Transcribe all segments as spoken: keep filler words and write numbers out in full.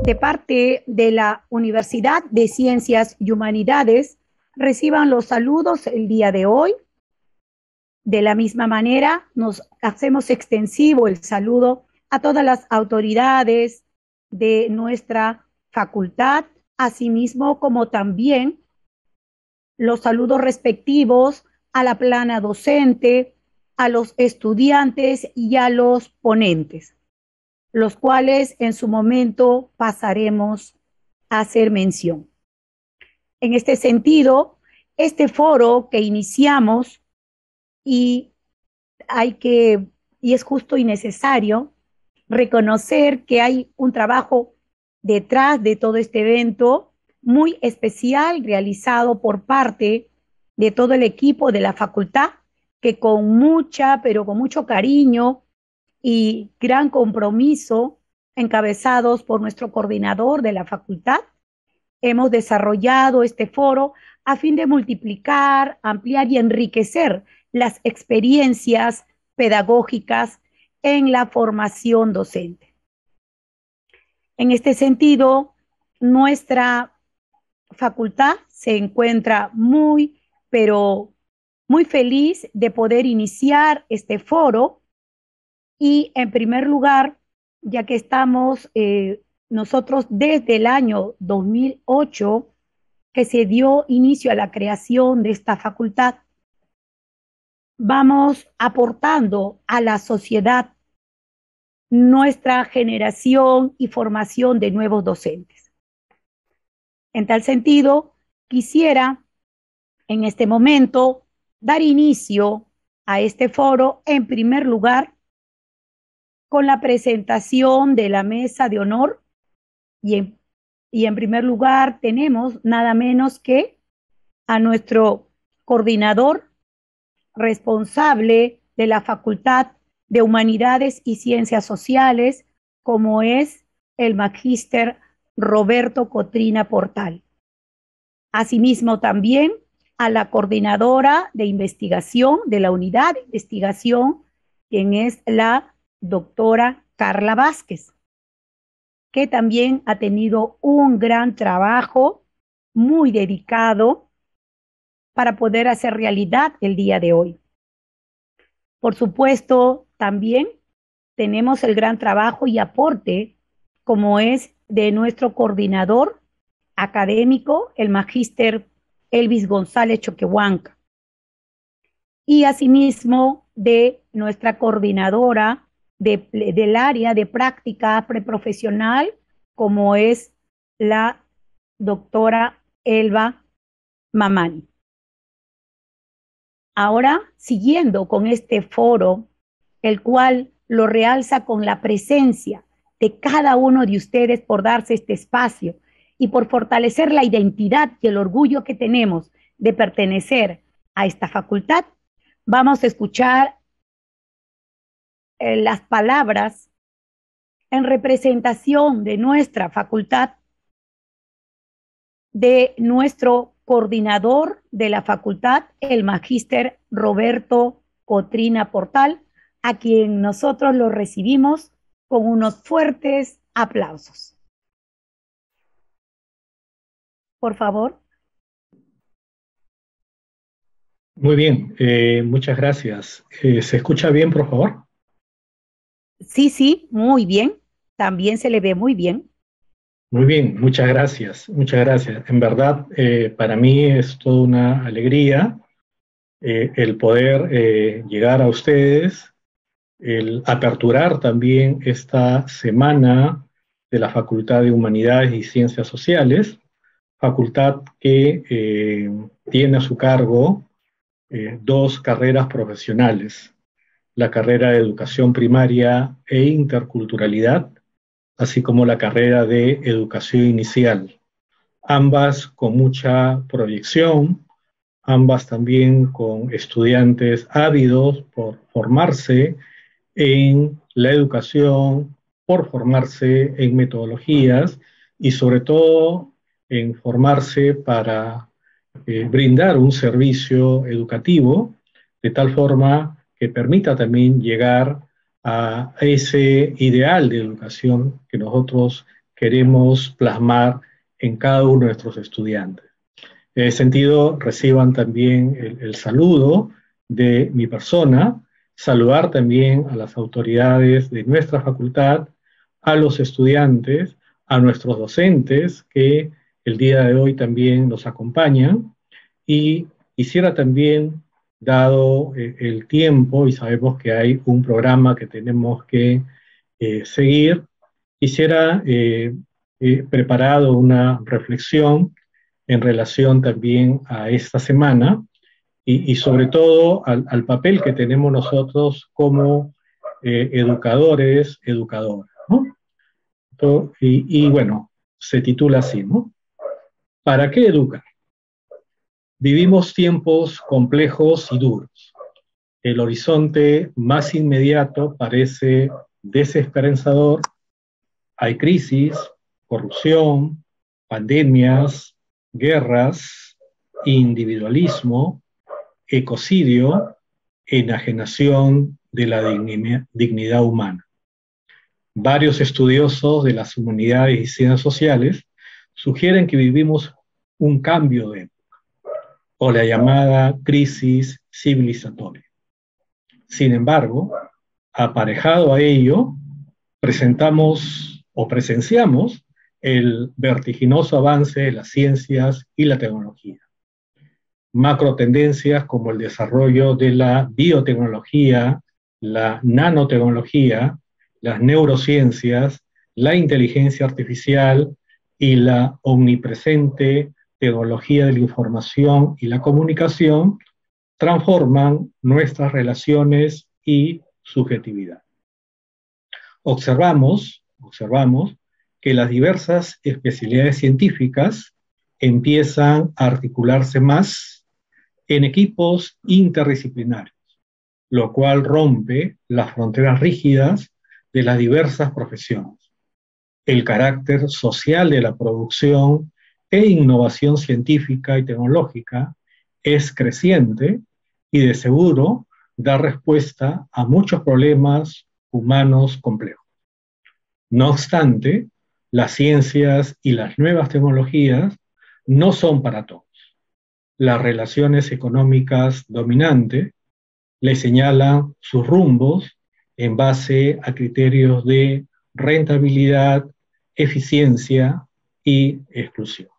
de parte de la Universidad de Ciencias y Humanidades reciban los saludos el día de hoy. De la misma manera, nos hacemos extensivo el saludo a todas las autoridades de nuestra facultad, asimismo como también los saludos respectivos a la plana docente, a los estudiantes y a los ponentes, los cuales en su momento pasaremos a hacer mención. En este sentido, este foro que iniciamos y hay que, y es justo y necesario reconocer que hay un trabajo detrás de todo este evento muy especial realizado por parte de todo el equipo de la facultad, que con mucha, pero con mucho cariño y gran compromiso, encabezados por nuestro coordinador de la facultad, hemos desarrollado este foro a fin de multiplicar, ampliar y enriquecer las experiencias pedagógicas en la formación docente. En este sentido, nuestra facultad se encuentra muy, pero muy feliz de poder iniciar este foro y, en primer lugar, ya que estamos eh, nosotros desde el año dos mil ocho, que se dio inicio a la creación de esta facultad, vamos aportando a la sociedad nuestra generación y formación de nuevos docentes. En tal sentido, quisiera en este momento dar inicio a este foro, en primer lugar, con la presentación de la mesa de honor y en, y en primer lugar tenemos nada menos que a nuestro coordinador responsable de la Facultad de Humanidades y Ciencias Sociales, como es el magíster Roberto Cotrina Portal. Asimismo también a la coordinadora de investigación de la unidad de investigación, quien es la doctora Carla Vázquez, que también ha tenido un gran trabajo muy dedicado para poder hacer realidad el día de hoy. Por supuesto, también tenemos el gran trabajo y aporte, como es de nuestro coordinador académico, el magíster Elvis González Choquehuanca, y asimismo de nuestra coordinadora de, del área de práctica preprofesional, como es la doctora Elba Mamani. Ahora, siguiendo con este foro, el cual lo realza con la presencia de cada uno de ustedes por darse este espacio y por fortalecer la identidad y el orgullo que tenemos de pertenecer a esta facultad, vamos a escuchar eh, las palabras en representación de nuestra facultad, de nuestro coordinador de la facultad, el magíster Roberto Cotrina Portal, a quien nosotros lo recibimos con unos fuertes aplausos. Por favor. Muy bien, eh, muchas gracias. Eh, ¿se escucha bien, por favor? Sí, sí, muy bien. También se le ve muy bien. Muy bien, muchas gracias, muchas gracias. En verdad, eh, para mí es toda una alegría eh, el poder eh, llegar a ustedes, el aperturar también esta semana de la Facultad de Humanidades y Ciencias Sociales, facultad que eh, tiene a su cargo eh, dos carreras profesionales, la carrera de Educación Primaria e Interculturalidad, así como la carrera de Educación Inicial, ambas con mucha proyección, ambas también con estudiantes ávidos por formarse en la educación, por formarse en metodologías y sobre todo en formarse para eh, brindar un servicio educativo de tal forma que permita también llegar a ese ideal de educación que nosotros queremos plasmar en cada uno de nuestros estudiantes. En ese sentido, reciban también el, el saludo de mi persona, saludar también a las autoridades de nuestra facultad, a los estudiantes, a nuestros docentes que el día de hoy también nos acompañan, y quisiera también, dado eh, el tiempo y sabemos que hay un programa que tenemos que eh, seguir, quisiera eh, eh, preparado una reflexión en relación también a esta semana y, y sobre todo al, al papel que tenemos nosotros como eh, educadores, educadoras, ¿no? Entonces, y, y bueno, se titula así, ¿no? ¿Para qué educar? Vivimos tiempos complejos y duros. El horizonte más inmediato parece desesperanzador. Hay crisis, corrupción, pandemias, guerras, individualismo, ecocidio, enajenación de la dignidad humana. Varios estudiosos de las humanidades y ciencias sociales sugieren que vivimos un cambio de época, o la llamada crisis civilizatoria. Sin embargo, aparejado a ello, presentamos o presenciamos el vertiginoso avance de las ciencias y la tecnología. Macro tendencias como el desarrollo de la biotecnología, la nanotecnología, las neurociencias, la inteligencia artificial y la omnipresente tecnología de la información y la comunicación transforman nuestras relaciones y subjetividad. Observamos, observamos que las diversas especialidades científicas empiezan a articularse más en equipos interdisciplinarios, lo cual rompe las fronteras rígidas de las diversas profesiones. El carácter social de la producción e innovación científica y tecnológica es creciente y de seguro da respuesta a muchos problemas humanos complejos. No obstante, las ciencias y las nuevas tecnologías no son para todos. Las relaciones económicas dominantes le señalan sus rumbos en base a criterios de rentabilidad, eficiencia y exclusión.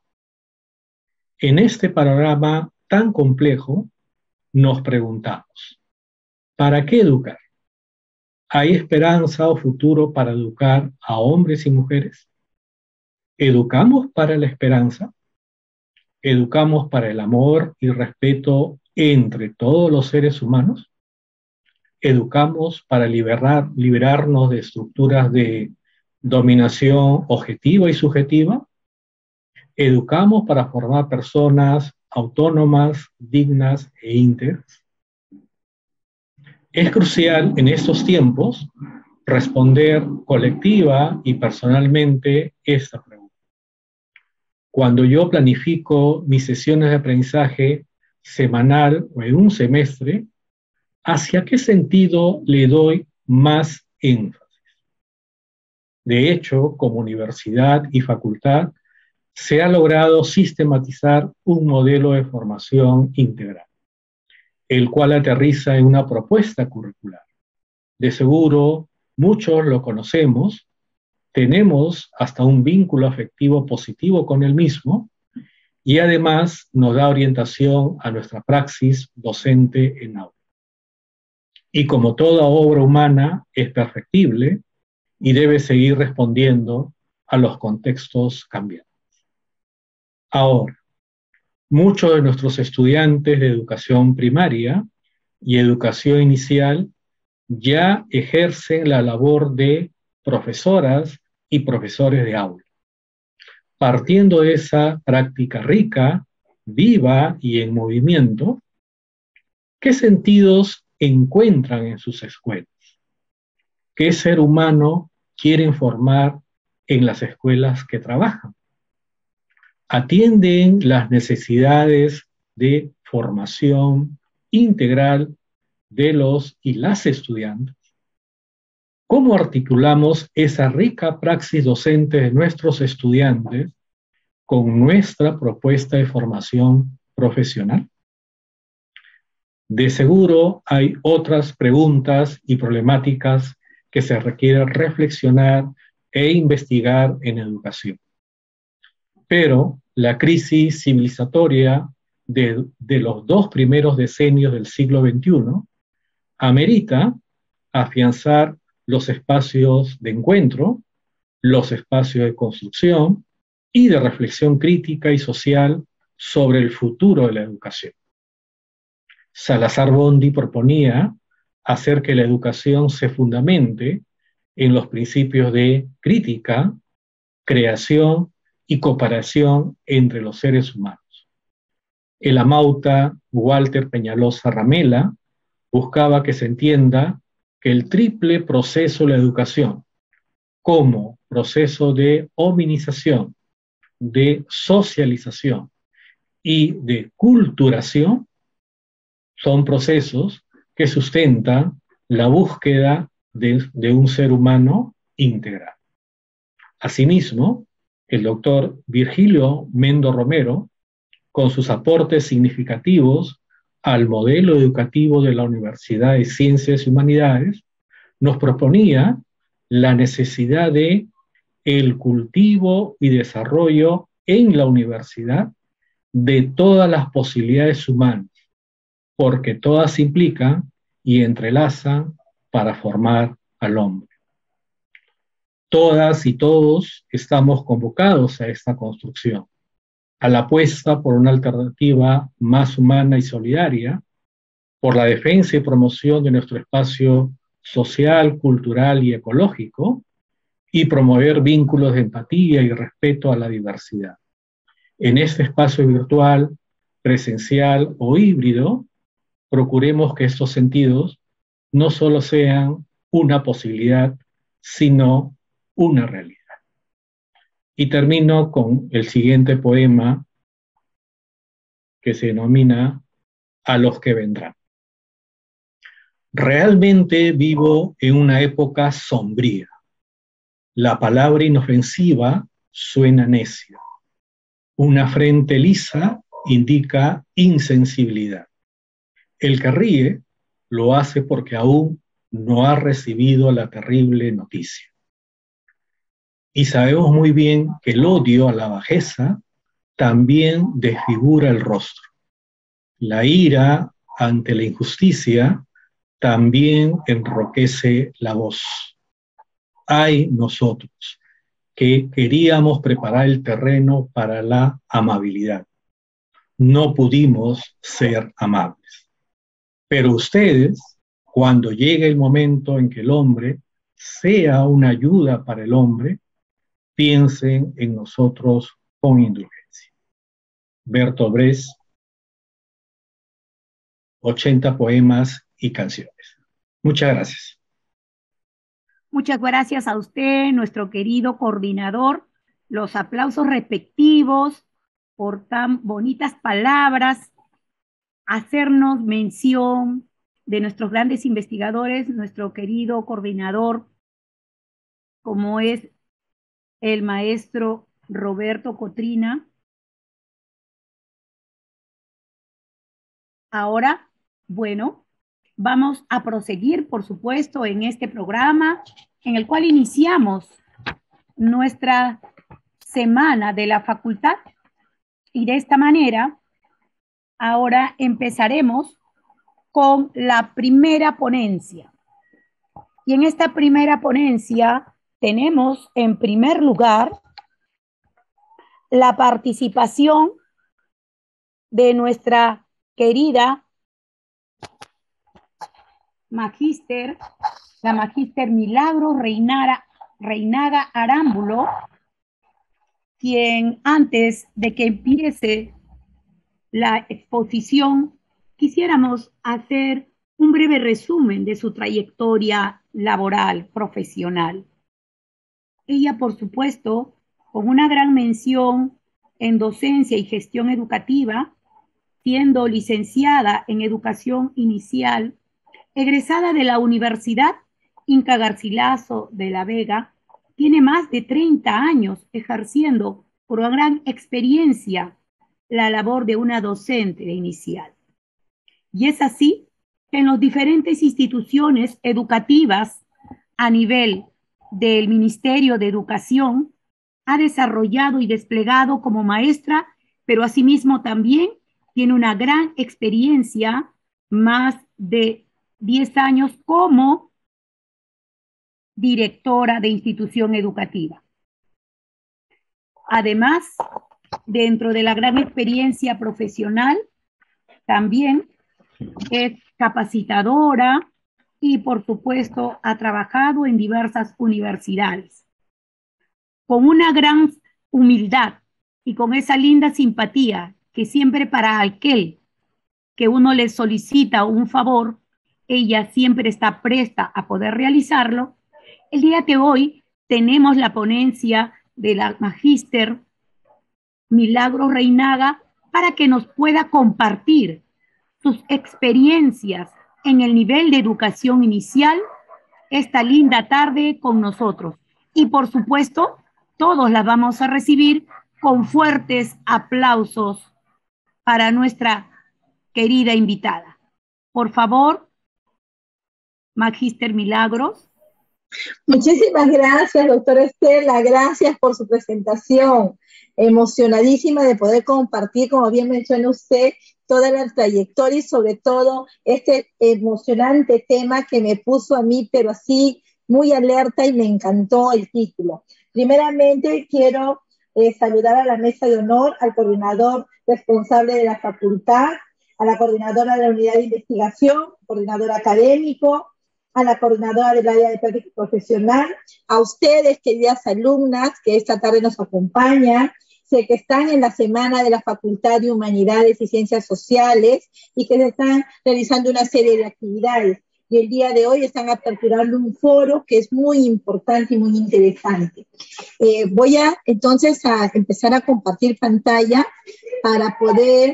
En este panorama tan complejo, nos preguntamos, ¿para qué educar? ¿Hay esperanza o futuro para educar a hombres y mujeres? ¿Educamos para la esperanza? ¿Educamos para el amor y respeto entre todos los seres humanos? ¿Educamos para liberar, liberarnos de estructuras de dominación objetiva y subjetiva? ¿Educamos para formar personas autónomas, dignas e íntegras? Es crucial en estos tiempos responder colectiva y personalmente esta pregunta. Cuando yo planifico mis sesiones de aprendizaje semanal o en un semestre, ¿hacia qué sentido le doy más énfasis? De hecho, como universidad y facultad, se ha logrado sistematizar un modelo de formación integral, el cual aterriza en una propuesta curricular. De seguro, muchos lo conocemos, tenemos hasta un vínculo afectivo positivo con el mismo y además nos da orientación a nuestra praxis docente en aula. Y como toda obra humana es perfectible y debe seguir respondiendo a los contextos cambiantes. Ahora, muchos de nuestros estudiantes de educación primaria y educación inicial ya ejercen la labor de profesoras y profesores de aula. Partiendo de esa práctica rica, viva y en movimiento, ¿qué sentidos encuentran en sus escuelas? ¿Qué ser humano quieren formar en las escuelas que trabajan? ¿Atienden las necesidades de formación integral de los y las estudiantes? ¿Cómo articulamos esa rica praxis docente de nuestros estudiantes con nuestra propuesta de formación profesional? De seguro hay otras preguntas y problemáticas que se requiere reflexionar e investigar en educación. Pero la crisis civilizatoria de, de los dos primeros decenios del siglo veintiuno amerita afianzar los espacios de encuentro, los espacios de construcción y de reflexión crítica y social sobre el futuro de la educación. Salazar Bondi proponía hacer que la educación se fundamente en los principios de crítica, creación y cooperación entre los seres humanos. El amauta Walter Peñalosa Ramela buscaba que se entienda que el triple proceso de la educación, como proceso de hominización, de socialización y de culturación, son procesos que sustentan la búsqueda de, de un ser humano integral. Asimismo, el doctor Virgilio Mendo Romero, con sus aportes significativos al modelo educativo de la Universidad de Ciencias y Humanidades, nos proponía la necesidad de el cultivo y desarrollo en la universidad de todas las posibilidades humanas, porque todas implican y entrelazan para formar al hombre. Todas y todos estamos convocados a esta construcción, a la apuesta por una alternativa más humana y solidaria, por la defensa y promoción de nuestro espacio social, cultural y ecológico, y promover vínculos de empatía y respeto a la diversidad. En este espacio virtual, presencial o híbrido, procuremos que estos sentidos no solo sean una posibilidad, sino una realidad. Y termino con el siguiente poema que se denomina A los que vendrán. Realmente vivo en una época sombría. La palabra inofensiva suena necia. Una frente lisa indica insensibilidad. El que ríe lo hace porque aún no ha recibido la terrible noticia. Y sabemos muy bien que el odio a la bajeza también desfigura el rostro. La ira ante la injusticia también enroquece la voz. Ay, nosotros, que queríamos preparar el terreno para la amabilidad. No pudimos ser amables. Pero ustedes, cuando llegue el momento en que el hombre sea una ayuda para el hombre, piensen en nosotros con indulgencia. Bertolt Brecht, ochenta poemas y canciones. Muchas gracias. Muchas gracias a usted, nuestro querido coordinador. Los aplausos respectivos por tan bonitas palabras, hacernos mención de nuestros grandes investigadores, nuestro querido coordinador, como es el maestro Roberto Cotrina. Ahora, bueno, vamos a proseguir, por supuesto, en este programa en el cual iniciamos nuestra semana de la facultad y de esta manera ahora empezaremos con la primera ponencia. Y en esta primera ponencia tenemos en primer lugar la participación de nuestra querida magíster, la magíster Milagros Reinara, Reinaga Arámbulo, quien antes de que empiece la exposición quisiéramos hacer un breve resumen de su trayectoria laboral, profesional. Ella, por supuesto, con una gran mención en docencia y gestión educativa, siendo licenciada en educación inicial, egresada de la universidad Inca Garcilaso de la Vega tiene más de treinta años ejerciendo por gran experiencia la labor de una docente de inicial. Y es así que en las diferentes instituciones educativas a nivel del Ministerio de Educación ha desarrollado y desplegado como maestra, pero asimismo también tiene una gran experiencia, más de diez años como directora de institución educativa. Además, dentro de la gran experiencia profesional, también es capacitadora y, por supuesto, ha trabajado en diversas universidades. Con una gran humildad y con esa linda simpatía que siempre para aquel que uno le solicita un favor, ella siempre está presta a poder realizarlo. El día de hoy tenemos la ponencia de la magíster Milagros Reinaga para que nos pueda compartir sus experiencias en el nivel de educación inicial esta linda tarde con nosotros. Y por supuesto, todos la vamos a recibir con fuertes aplausos para nuestra querida invitada. Por favor, magíster Milagros. Muchísimas gracias, doctora Estela, gracias por su presentación. Emocionadísima de poder compartir, como bien menciona usted, toda la trayectoria y sobre todo este emocionante tema que me puso a mí, pero así muy alerta, y me encantó el título. Primeramente quiero eh, saludar a la mesa de honor, al coordinador responsable de la facultad, a la coordinadora de la unidad de investigación, coordinador académico, a la coordinadora del área de práctica profesional, a ustedes, queridas alumnas, que esta tarde nos acompañan. Sé que están en la semana de la Facultad de Humanidades y Ciencias Sociales y que se están realizando una serie de actividades. Y el día de hoy están aperturando un foro que es muy importante y muy interesante. Eh, voy a entonces a empezar a compartir pantalla para poder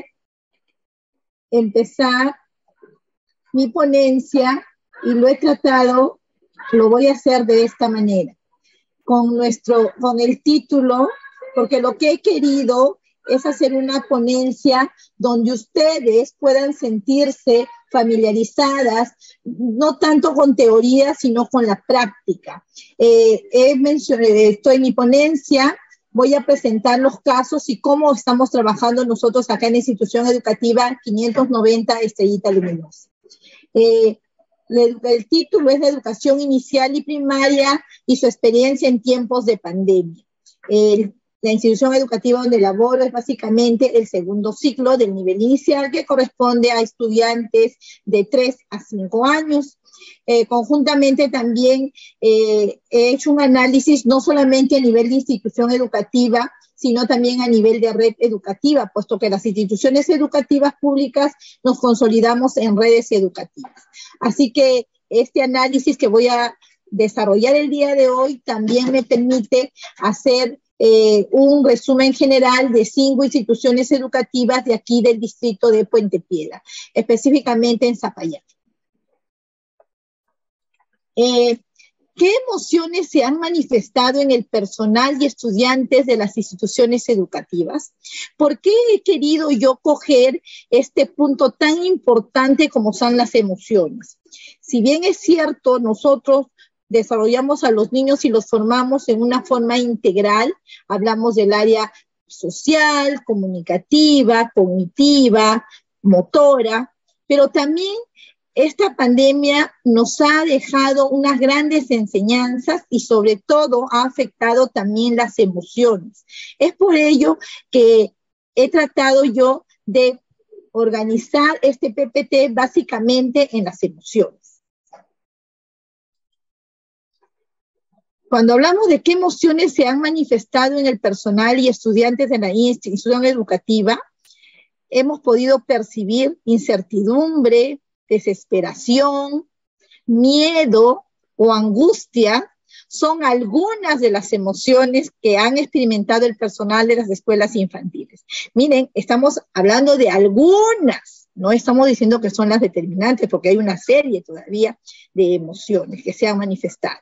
empezar mi ponencia, y lo he tratado, lo voy a hacer de esta manera, con, nuestro, con el título, porque lo que he querido es hacer una ponencia donde ustedes puedan sentirse familiarizadas, no tanto con teoría, sino con la práctica. Eh, he mencionado, estoy en mi ponencia, voy a presentar los casos y cómo estamos trabajando nosotros acá en la institución educativa quinientos noventa Estrellita Luminosa. Eh, El, el título es de Educación Inicial y Primaria y su experiencia en tiempos de pandemia. El, la institución educativa donde laboro es básicamente el segundo ciclo del nivel inicial, que corresponde a estudiantes de tres a cinco años. Eh, conjuntamente también eh, he hecho un análisis no solamente a nivel de institución educativa, sino también a nivel de red educativa, puesto que las instituciones educativas públicas nos consolidamos en redes educativas. Así que este análisis que voy a desarrollar el día de hoy también me permite hacer eh, un resumen general de cinco instituciones educativas de aquí del distrito de Puente Piedra, específicamente en Zapallar. Eh, ¿Qué emociones se han manifestado en el personal y estudiantes de las instituciones educativas? ¿Por qué he querido yo coger este punto tan importante como son las emociones? Si bien es cierto, nosotros desarrollamos a los niños y los formamos en una forma integral, hablamos del área social, comunicativa, cognitiva, motora, pero también esta pandemia nos ha dejado unas grandes enseñanzas y sobre todo ha afectado también las emociones. Es por ello que he tratado yo de organizar este P P T básicamente en las emociones. Cuando hablamos de qué emociones se han manifestado en el personal y estudiantes de la institución educativa, hemos podido percibir incertidumbre, desesperación, miedo o angustia. Son algunas de las emociones que han experimentado el personal de las escuelas infantiles. Miren, estamos hablando de algunas No estamos diciendo que son las determinantes, porque hay una serie todavía de emociones que se han manifestado.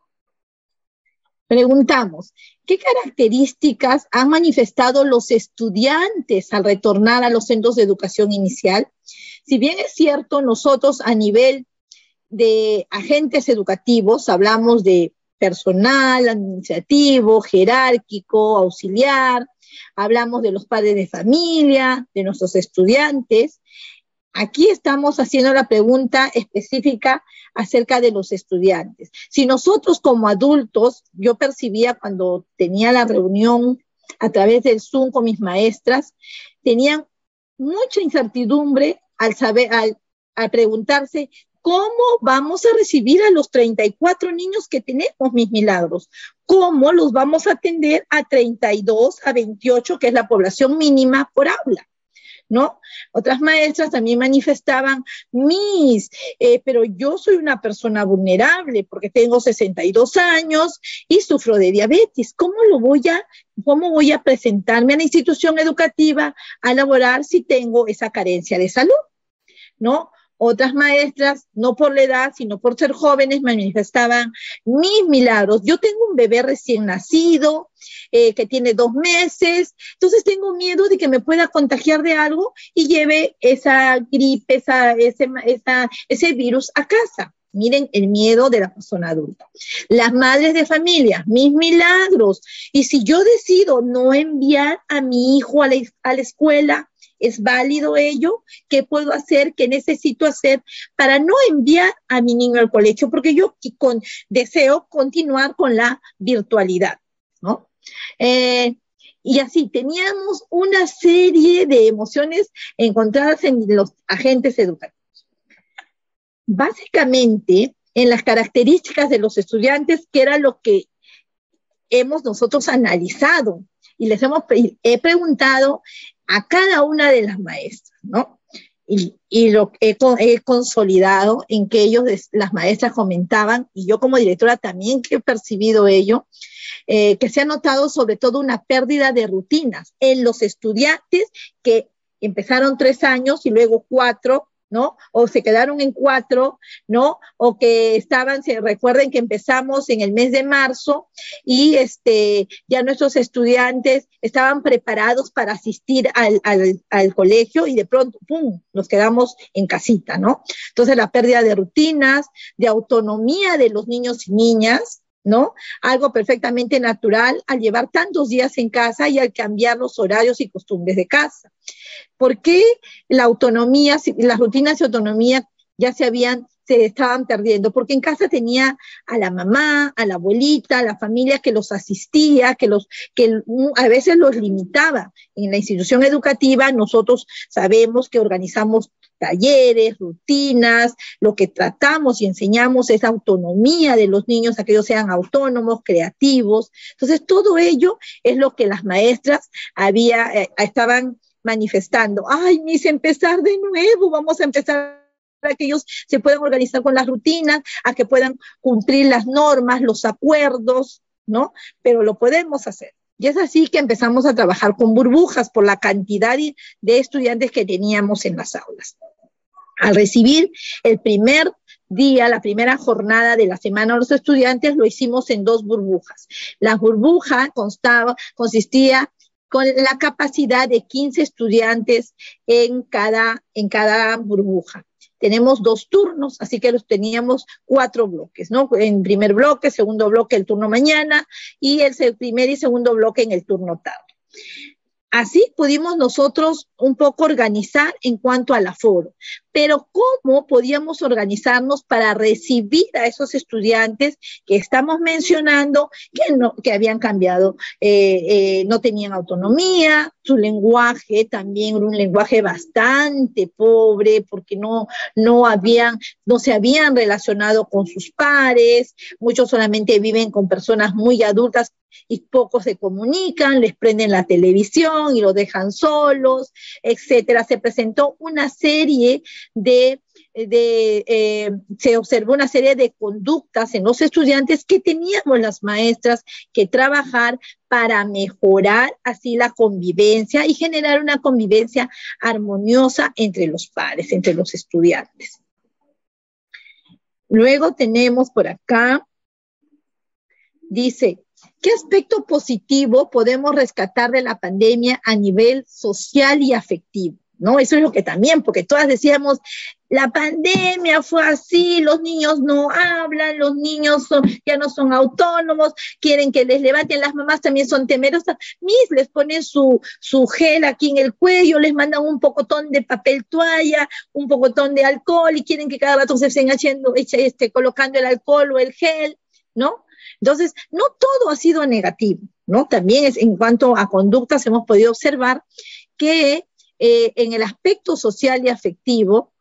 Preguntamos, ¿qué características han manifestado los estudiantes al retornar a los centros de educación inicial? Si bien es cierto, nosotros a nivel de agentes educativos hablamos de personal, administrativo, jerárquico, auxiliar, hablamos de los padres de familia, de nuestros estudiantes. Aquí estamos haciendo la pregunta específica acerca de los estudiantes. Si nosotros como adultos, yo percibía cuando tenía la reunión a través del Zoom con mis maestras, tenían mucha incertidumbre al saber, al, al preguntarse, ¿cómo vamos a recibir a los treinta y cuatro niños que tenemos, mis milagros? ¿Cómo los vamos a atender a treinta y dos, a veintiocho, que es la población mínima por aula? ¿No? Otras maestras también manifestaban, Miss, eh, pero yo soy una persona vulnerable porque tengo sesenta y dos años y sufro de diabetes. ¿Cómo lo voy a, cómo voy a presentarme a la institución educativa a laborar si tengo esa carencia de salud? ¿No? Otras maestras, no por la edad, sino por ser jóvenes, manifestaban, mis milagros, yo tengo un bebé recién nacido, eh, que tiene dos meses, entonces tengo miedo de que me pueda contagiar de algo y lleve esa gripe, esa, ese, esa, ese virus a casa. Miren el miedo de la persona adulta. Las madres de familia, mis milagros. Y si yo decido no enviar a mi hijo a la, a la escuela, ¿es válido ello? ¿Qué puedo hacer? ¿Qué necesito hacer para no enviar a mi niño al colegio? Porque yo con, deseo continuar con la virtualidad, ¿no? Eh, y así teníamos una serie de emociones encontradas en los agentes educativos. Básicamente, en las características de los estudiantes, que era lo que hemos nosotros analizado, y les hemos he preguntado a cada una de las maestras, ¿no? Y, y lo he, he consolidado en que ellos, las maestras comentaban, y yo como directora también que he percibido ello, eh, que se ha notado sobre todo una pérdida de rutinas en los estudiantes que empezaron tres años y luego cuatro, ¿no? O se quedaron en cuatro, ¿no? O que estaban, se recuerden que empezamos en el mes de marzo y este, ya nuestros estudiantes estaban preparados para asistir al, al, al colegio y de pronto, ¡pum!, nos quedamos en casita, ¿no? Entonces la pérdida de rutinas, de autonomía de los niños y niñas, ¿no? Algo perfectamente natural al llevar tantos días en casa y al cambiar los horarios y costumbres de casa. ¿Por qué la autonomía, las rutinas de autonomía ya se habían, se estaban perdiendo? Porque en casa tenía a la mamá, a la abuelita, a la familia que los asistía, que, los, que a veces los limitaba. En la institución educativa nosotros sabemos que organizamos talleres, rutinas, lo que tratamos y enseñamos es autonomía de los niños, a que ellos sean autónomos, creativos. Entonces todo ello es lo que las maestras había, eh, estaban manifestando. Ay, Miss, empezar de nuevo, vamos a empezar a que ellos se puedan organizar con las rutinas, a que puedan cumplir las normas, los acuerdos, ¿no? Pero lo podemos hacer. Y es así que empezamos a trabajar con burbujas por la cantidad de estudiantes que teníamos en las aulas. Al recibir el primer día, la primera jornada de la semana de los estudiantes, lo hicimos en dos burbujas. La burbuja constaba, consistía con la capacidad de quince estudiantes en cada, en cada burbuja. Tenemos dos turnos, así que los teníamos cuatro bloques, ¿no? En primer bloque, segundo bloque el turno mañana y el primer y segundo bloque en el turno tarde. Así pudimos nosotros un poco organizar en cuanto al aforo. Pero ¿cómo podíamos organizarnos para recibir a esos estudiantes que estamos mencionando que, no, que habían cambiado, eh, eh, no tenían autonomía, su lenguaje también era un lenguaje bastante pobre porque no, no, habían, no se habían relacionado con sus pares, muchos solamente viven con personas muy adultas y pocos se comunican, les prenden la televisión y los dejan solos, etcétera. Se presentó una serie de de, eh, se observó una serie de conductas en los estudiantes que teníamos las maestras que trabajar para mejorar así la convivencia y generar una convivencia armoniosa entre los padres, entre los estudiantes. Luego tenemos por acá, dice, ¿qué aspecto positivo podemos rescatar de la pandemia a nivel social y afectivo? ¿No? Eso es lo que también, porque todas decíamos, la pandemia fue así, los niños no hablan, los niños son, ya no son autónomos, quieren que les levanten, las mamás también son temerosas, mis les ponen su, su gel aquí en el cuello, les mandan un pocotón de papel toalla, un pocotón de alcohol y quieren que cada rato se estén haciendo, este, colocando el alcohol o el gel, ¿no? Entonces, no todo ha sido negativo, ¿no? También es, en cuanto a conductas hemos podido observar que eh, en el aspecto social y afectivo,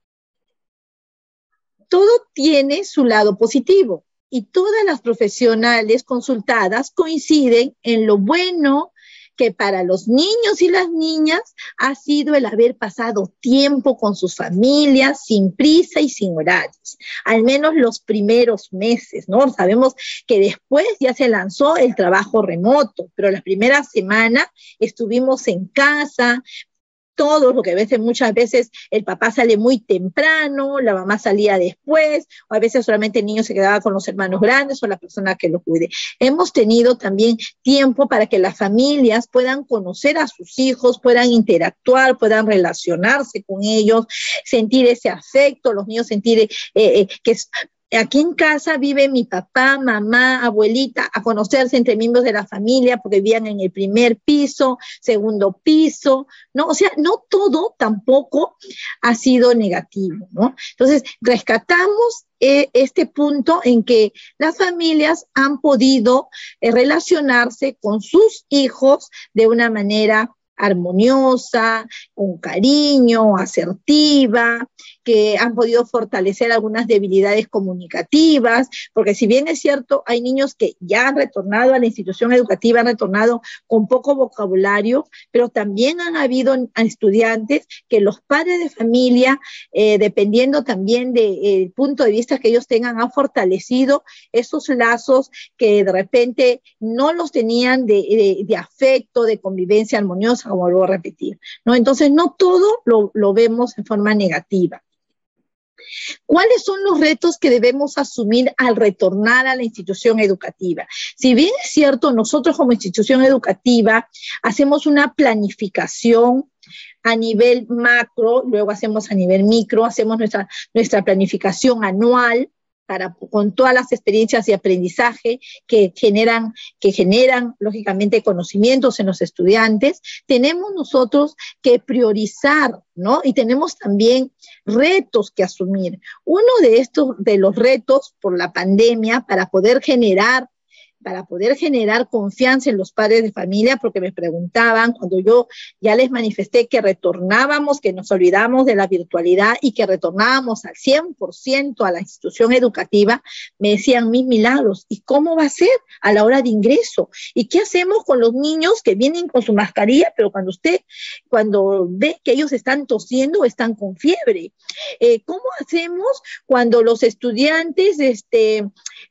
todo tiene su lado positivo y todas las profesionales consultadas coinciden en lo bueno que para los niños y las niñas ha sido el haber pasado tiempo con sus familias sin prisa y sin horarios, al menos los primeros meses, ¿no? Sabemos que después ya se lanzó el trabajo remoto, pero la primera semana estuvimos en casa, todos, lo que a veces, muchas veces el papá sale muy temprano, la mamá salía después, o a veces solamente el niño se quedaba con los hermanos grandes o la persona que lo cuide. Hemos tenido también tiempo para que las familias puedan conocer a sus hijos, puedan interactuar, puedan relacionarse con ellos, sentir ese afecto, los niños sentir eh, eh, que es... Aquí en casa vive mi papá, mamá, abuelita, a conocerse entre miembros de la familia porque vivían en el primer piso, segundo piso, ¿no? O sea, no todo tampoco ha sido negativo, ¿no? Entonces, rescatamos eh, este punto en que las familias han podido eh, relacionarse con sus hijos de una manera armoniosa, con cariño, asertiva, que han podido fortalecer algunas debilidades comunicativas, porque si bien es cierto, hay niños que ya han retornado a la institución educativa, han retornado con poco vocabulario, pero también han habido estudiantes que los padres de familia, eh, dependiendo también del de, punto de vista que ellos tengan, han fortalecido esos lazos que de repente no los tenían de, de, de afecto, de convivencia armoniosa, como vuelvo a repetir, ¿no? Entonces, no todo lo, lo vemos en forma negativa. ¿Cuáles son los retos que debemos asumir al retornar a la institución educativa? Si bien es cierto, nosotros como institución educativa hacemos una planificación a nivel macro, luego hacemos a nivel micro, hacemos nuestra, nuestra planificación anual, Para, con todas las experiencias de aprendizaje que generan, que generan, lógicamente, conocimientos en los estudiantes, tenemos nosotros que priorizar, ¿no? Y tenemos también retos que asumir. Uno de estos, de los retos por la pandemia, para poder generar para poder generar confianza en los padres de familia, porque me preguntaban cuando yo ya les manifesté que retornábamos, que nos olvidamos de la virtualidad y que retornábamos al cien por ciento a la institución educativa, me decían, mis milagros, ¿y cómo va a ser a la hora de ingreso? ¿Y qué hacemos con los niños que vienen con su mascarilla, pero cuando usted, cuando ve que ellos están tosiendo, están con fiebre? Eh, ¿Cómo hacemos cuando los estudiantes este,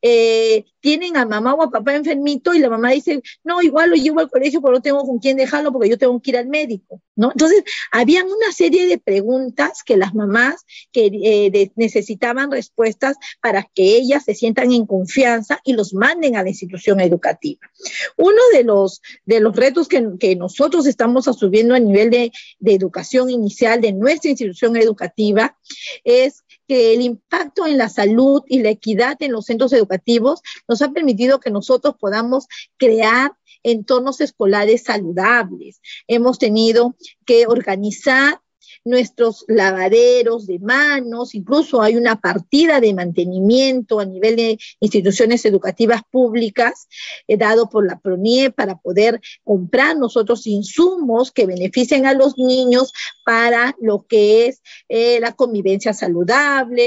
eh, tienen a mamá o a papá enfermito y la mamá dice, no, igual lo llevo al colegio pero no tengo con quién dejarlo porque yo tengo que ir al médico, ¿no? Entonces, habían una serie de preguntas que las mamás que, eh, de, necesitaban respuestas para que ellas se sientan en confianza y los manden a la institución educativa. Uno de los, de los retos que, que nosotros estamos asumiendo a nivel de, de educación inicial de nuestra institución educativa es que el impacto en la salud y la equidad en los centros educativos nos ha permitido que nosotros podamos crear entornos escolares saludables. Hemos tenido que organizar nuestros lavaderos de manos, incluso hay una partida de mantenimiento a nivel de instituciones educativas públicas eh, dado por la PRONIE para poder comprar nosotros insumos que beneficien a los niños para lo que es eh, la convivencia saludable,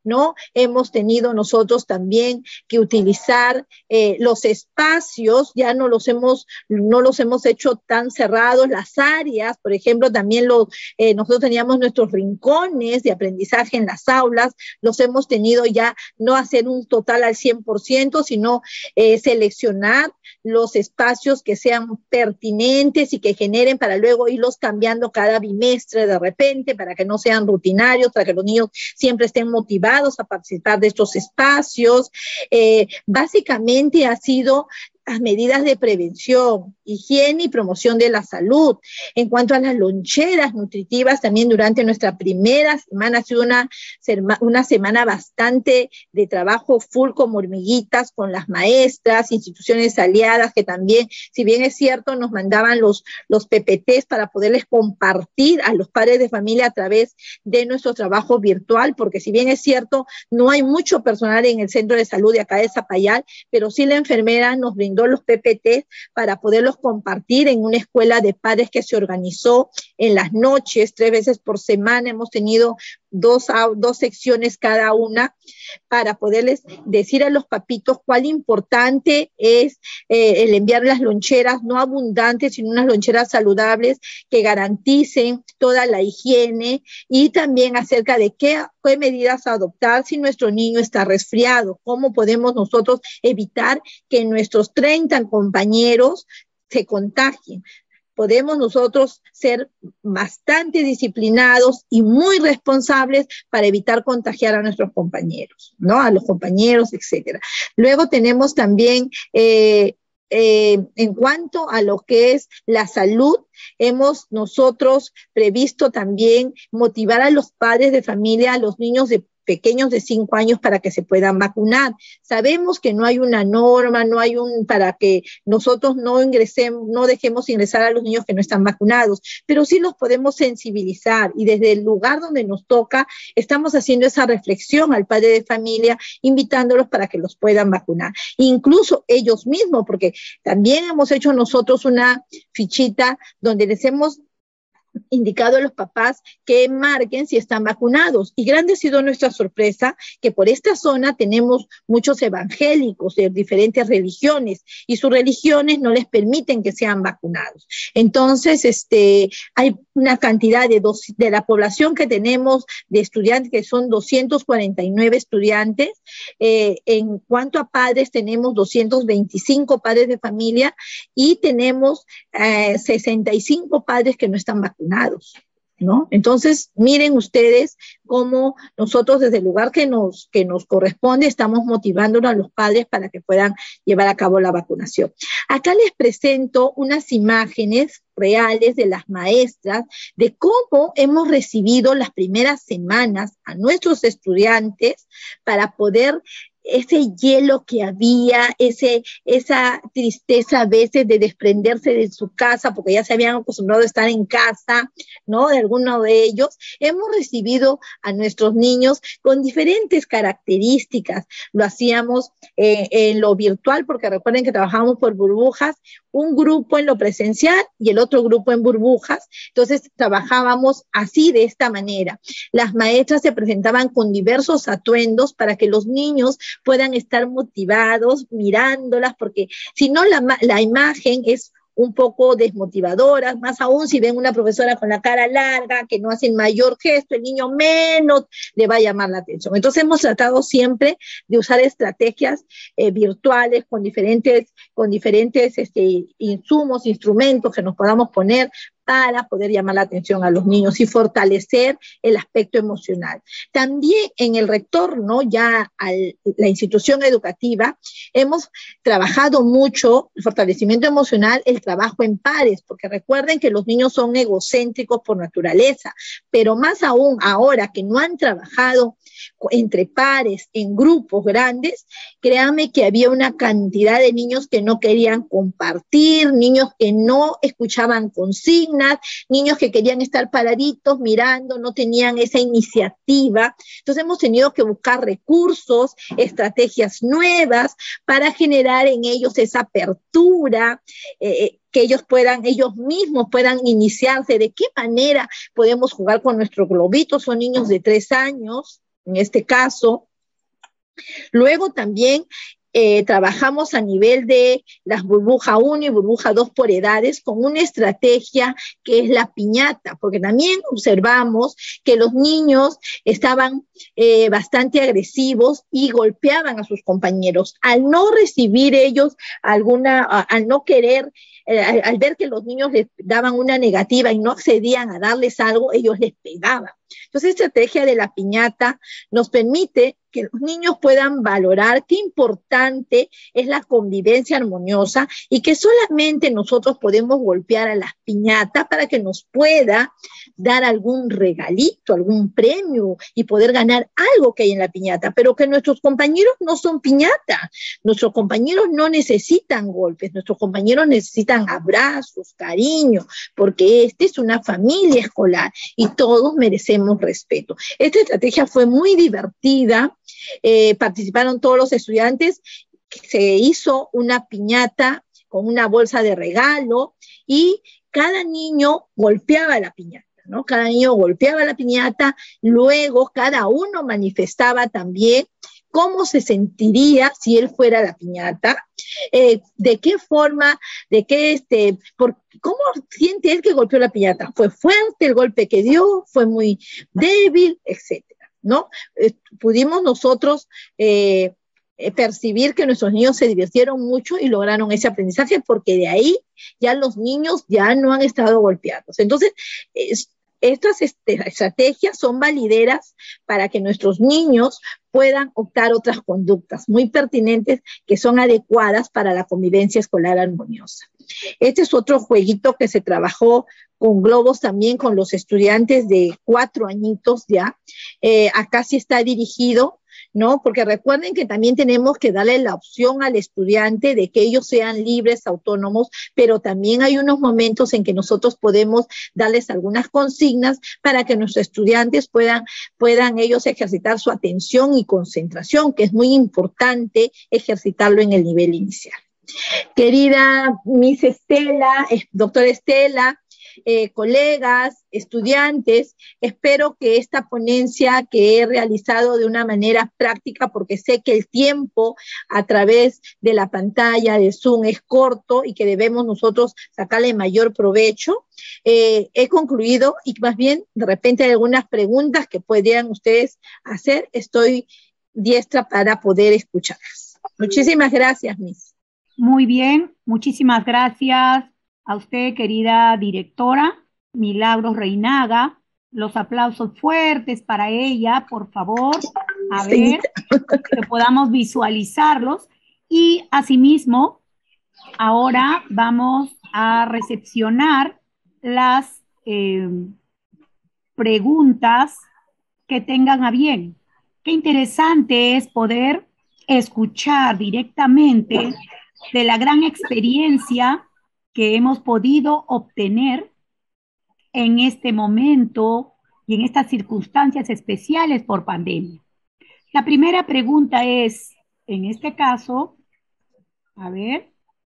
¿no? Hemos tenido nosotros también que utilizar eh, los espacios, ya no los hemos, no los hemos hecho tan cerrados, las áreas, por ejemplo, también lo, eh, nosotros teníamos nuestros rincones de aprendizaje en las aulas, los hemos tenido ya no hacer un total al cien por ciento, sino eh, seleccionar los espacios que sean pertinentes y que generen para luego irlos cambiando cada bimestre de repente, para que no sean rutinarios, para que los niños siempre estén motivados a participar de estos espacios. Eh, básicamente ha sido las medidas de prevención, higiene y promoción de la salud. En cuanto a las loncheras nutritivas, también durante nuestra primera semana ha sido una, una semana bastante de trabajo full como hormiguitas con las maestras, instituciones aliadas que también, si bien es cierto, nos mandaban los, los P P Ts para poderles compartir a los padres de familia a través de nuestro trabajo virtual, porque si bien es cierto, no hay mucho personal en el centro de salud de acá de Zapallar, pero sí la enfermera nos brindó los P P Ts para poderlos compartir en una escuela de padres que se organizó en las noches, tres veces por semana. Hemos tenido dos, dos secciones cada una para poderles decir a los papitos cuál importante es eh, el enviar las loncheras, no abundantes, sino unas loncheras saludables que garanticen toda la higiene, y también acerca de qué, qué medidas adoptar si nuestro niño está resfriado, cómo podemos nosotros evitar que nuestros treinta compañeros se contagien. Podemos nosotros ser bastante disciplinados y muy responsables para evitar contagiar a nuestros compañeros, ¿no? A los compañeros, etcétera. Luego tenemos también, eh, eh, en cuanto a lo que es la salud, hemos nosotros previsto también motivar a los padres de familia, a los niños de pequeños de cinco años para que se puedan vacunar. Sabemos que no hay una norma, no hay un, para que nosotros no ingresemos, no dejemos ingresar a los niños que no están vacunados, pero sí los podemos sensibilizar, y desde el lugar donde nos toca estamos haciendo esa reflexión al padre de familia, invitándolos para que los puedan vacunar. Incluso ellos mismos, porque también hemos hecho nosotros una fichita donde les hemos indicado a los papás que marquen si están vacunados, y grande ha sido nuestra sorpresa que por esta zona tenemos muchos evangélicos de diferentes religiones, y sus religiones no les permiten que sean vacunados. Entonces, este, hay una cantidad de, dos, de la población que tenemos de estudiantes, que son doscientos cuarenta y nueve estudiantes. Eh, en cuanto a padres, tenemos doscientos veinticinco padres de familia, y tenemos eh, sesenta y cinco padres que no están vacunados, ¿no? Entonces, miren ustedes cómo nosotros desde el lugar que nos, que nos corresponde estamos motivándonos a los padres para que puedan llevar a cabo la vacunación. Acá les presento unas imágenes reales de las maestras de cómo hemos recibido las primeras semanas a nuestros estudiantes para poder ese hielo que había, ese, esa tristeza a veces de desprenderse de su casa, porque ya se habían acostumbrado a estar en casa, ¿no? De alguno de ellos. Hemos recibido a nuestros niños con diferentes características. Lo hacíamos eh, en lo virtual, porque recuerden que trabajamos por burbujas, un grupo en lo presencial y el otro grupo en burbujas. Entonces trabajábamos así, de esta manera. Las maestras se presentaban con diversos atuendos para que los niños puedan estar motivados mirándolas, porque si no la, la imagen es un poco desmotivadora, más aún si ven una profesora con la cara larga, que no hace el mayor gesto, el niño menos le va a llamar la atención. Entonces hemos tratado siempre de usar estrategias eh, virtuales con diferentes, con diferentes este, insumos, instrumentos que nos podamos poner para poder llamar la atención a los niños y fortalecer el aspecto emocional. También en el retorno ya a la institución educativa hemos trabajado mucho el fortalecimiento emocional, el trabajo en pares, porque recuerden que los niños son egocéntricos por naturaleza, pero más aún ahora que no han trabajado entre pares, en grupos grandes, créanme que había una cantidad de niños que no querían compartir, niños que no escuchaban consignas, niños que querían estar paraditos mirando, no tenían esa iniciativa. Entonces hemos tenido que buscar recursos, estrategias nuevas para generar en ellos esa apertura, eh, que ellos puedan, ellos mismos puedan iniciarse. ¿De qué manera podemos jugar con nuestro globito? Son niños de tres años, en este caso. Luego también eh, trabajamos a nivel de las burbuja uno y burbuja dos por edades con una estrategia que es la piñata, porque también observamos que los niños estaban eh, bastante agresivos y golpeaban a sus compañeros. Al no recibir ellos alguna, a, al no querer, eh, al, al ver que los niños les daban una negativa y no accedían a darles algo, ellos les pegaban. Entonces, esta estrategia de la piñata nos permite que los niños puedan valorar qué importante es la convivencia armoniosa y que solamente nosotros podemos golpear a las piñatas para que nos pueda dar algún regalito, algún premio y poder ganar algo que hay en la piñata, pero que nuestros compañeros no son piñata, nuestros compañeros no necesitan golpes, nuestros compañeros necesitan abrazos, cariño, porque esta es una familia escolar y todos merecemos respeto. Esta estrategia fue muy divertida. Eh, participaron todos los estudiantes, se hizo una piñata con una bolsa de regalo y cada niño golpeaba la piñata, ¿no? Cada niño golpeaba la piñata, luego cada uno manifestaba también cómo se sentiría si él fuera la piñata, eh, de qué forma, de qué, este, por, cómo siente él que golpeó la piñata, fue fuerte el golpe que dio, fue muy débil, etcétera, ¿no? Eh, pudimos nosotros eh, eh, percibir que nuestros niños se divirtieron mucho y lograron ese aprendizaje porque de ahí ya los niños ya no han estado golpeados. Entonces, es, estas este, estrategias son valideras para que nuestros niños puedan optar otras conductas muy pertinentes que son adecuadas para la convivencia escolar armoniosa. Este es otro jueguito que se trabajó con globos también con los estudiantes de cuatro añitos ya. Eh, acá sí está dirigido, ¿no? Porque recuerden que también tenemos que darle la opción al estudiante de que ellos sean libres, autónomos, pero también hay unos momentos en que nosotros podemos darles algunas consignas para que nuestros estudiantes puedan, puedan ellos ejercitar su atención y concentración, que es muy importante ejercitarlo en el nivel inicial. Querida Miss Estela, doctora Estela, Eh, colegas, estudiantes, espero que esta ponencia que he realizado de una manera práctica, porque sé que el tiempo a través de la pantalla de Zoom es corto y que debemos nosotros sacarle mayor provecho, eh, he concluido y más bien de repente hay algunas preguntas que podrían ustedes hacer, estoy diestra para poder escucharlas. Muchísimas gracias, Miss. Muy bien, muchísimas gracias a usted, querida directora Milagros Reinaga. Los aplausos fuertes para ella, por favor. A ver, que podamos visualizarlos. Y asimismo, ahora vamos a recepcionar las eh, preguntas que tengan a bien. Qué interesante es poder escuchar directamente de la gran experiencia que hemos podido obtener en este momento y en estas circunstancias especiales por pandemia. La primera pregunta es, en este caso, a ver,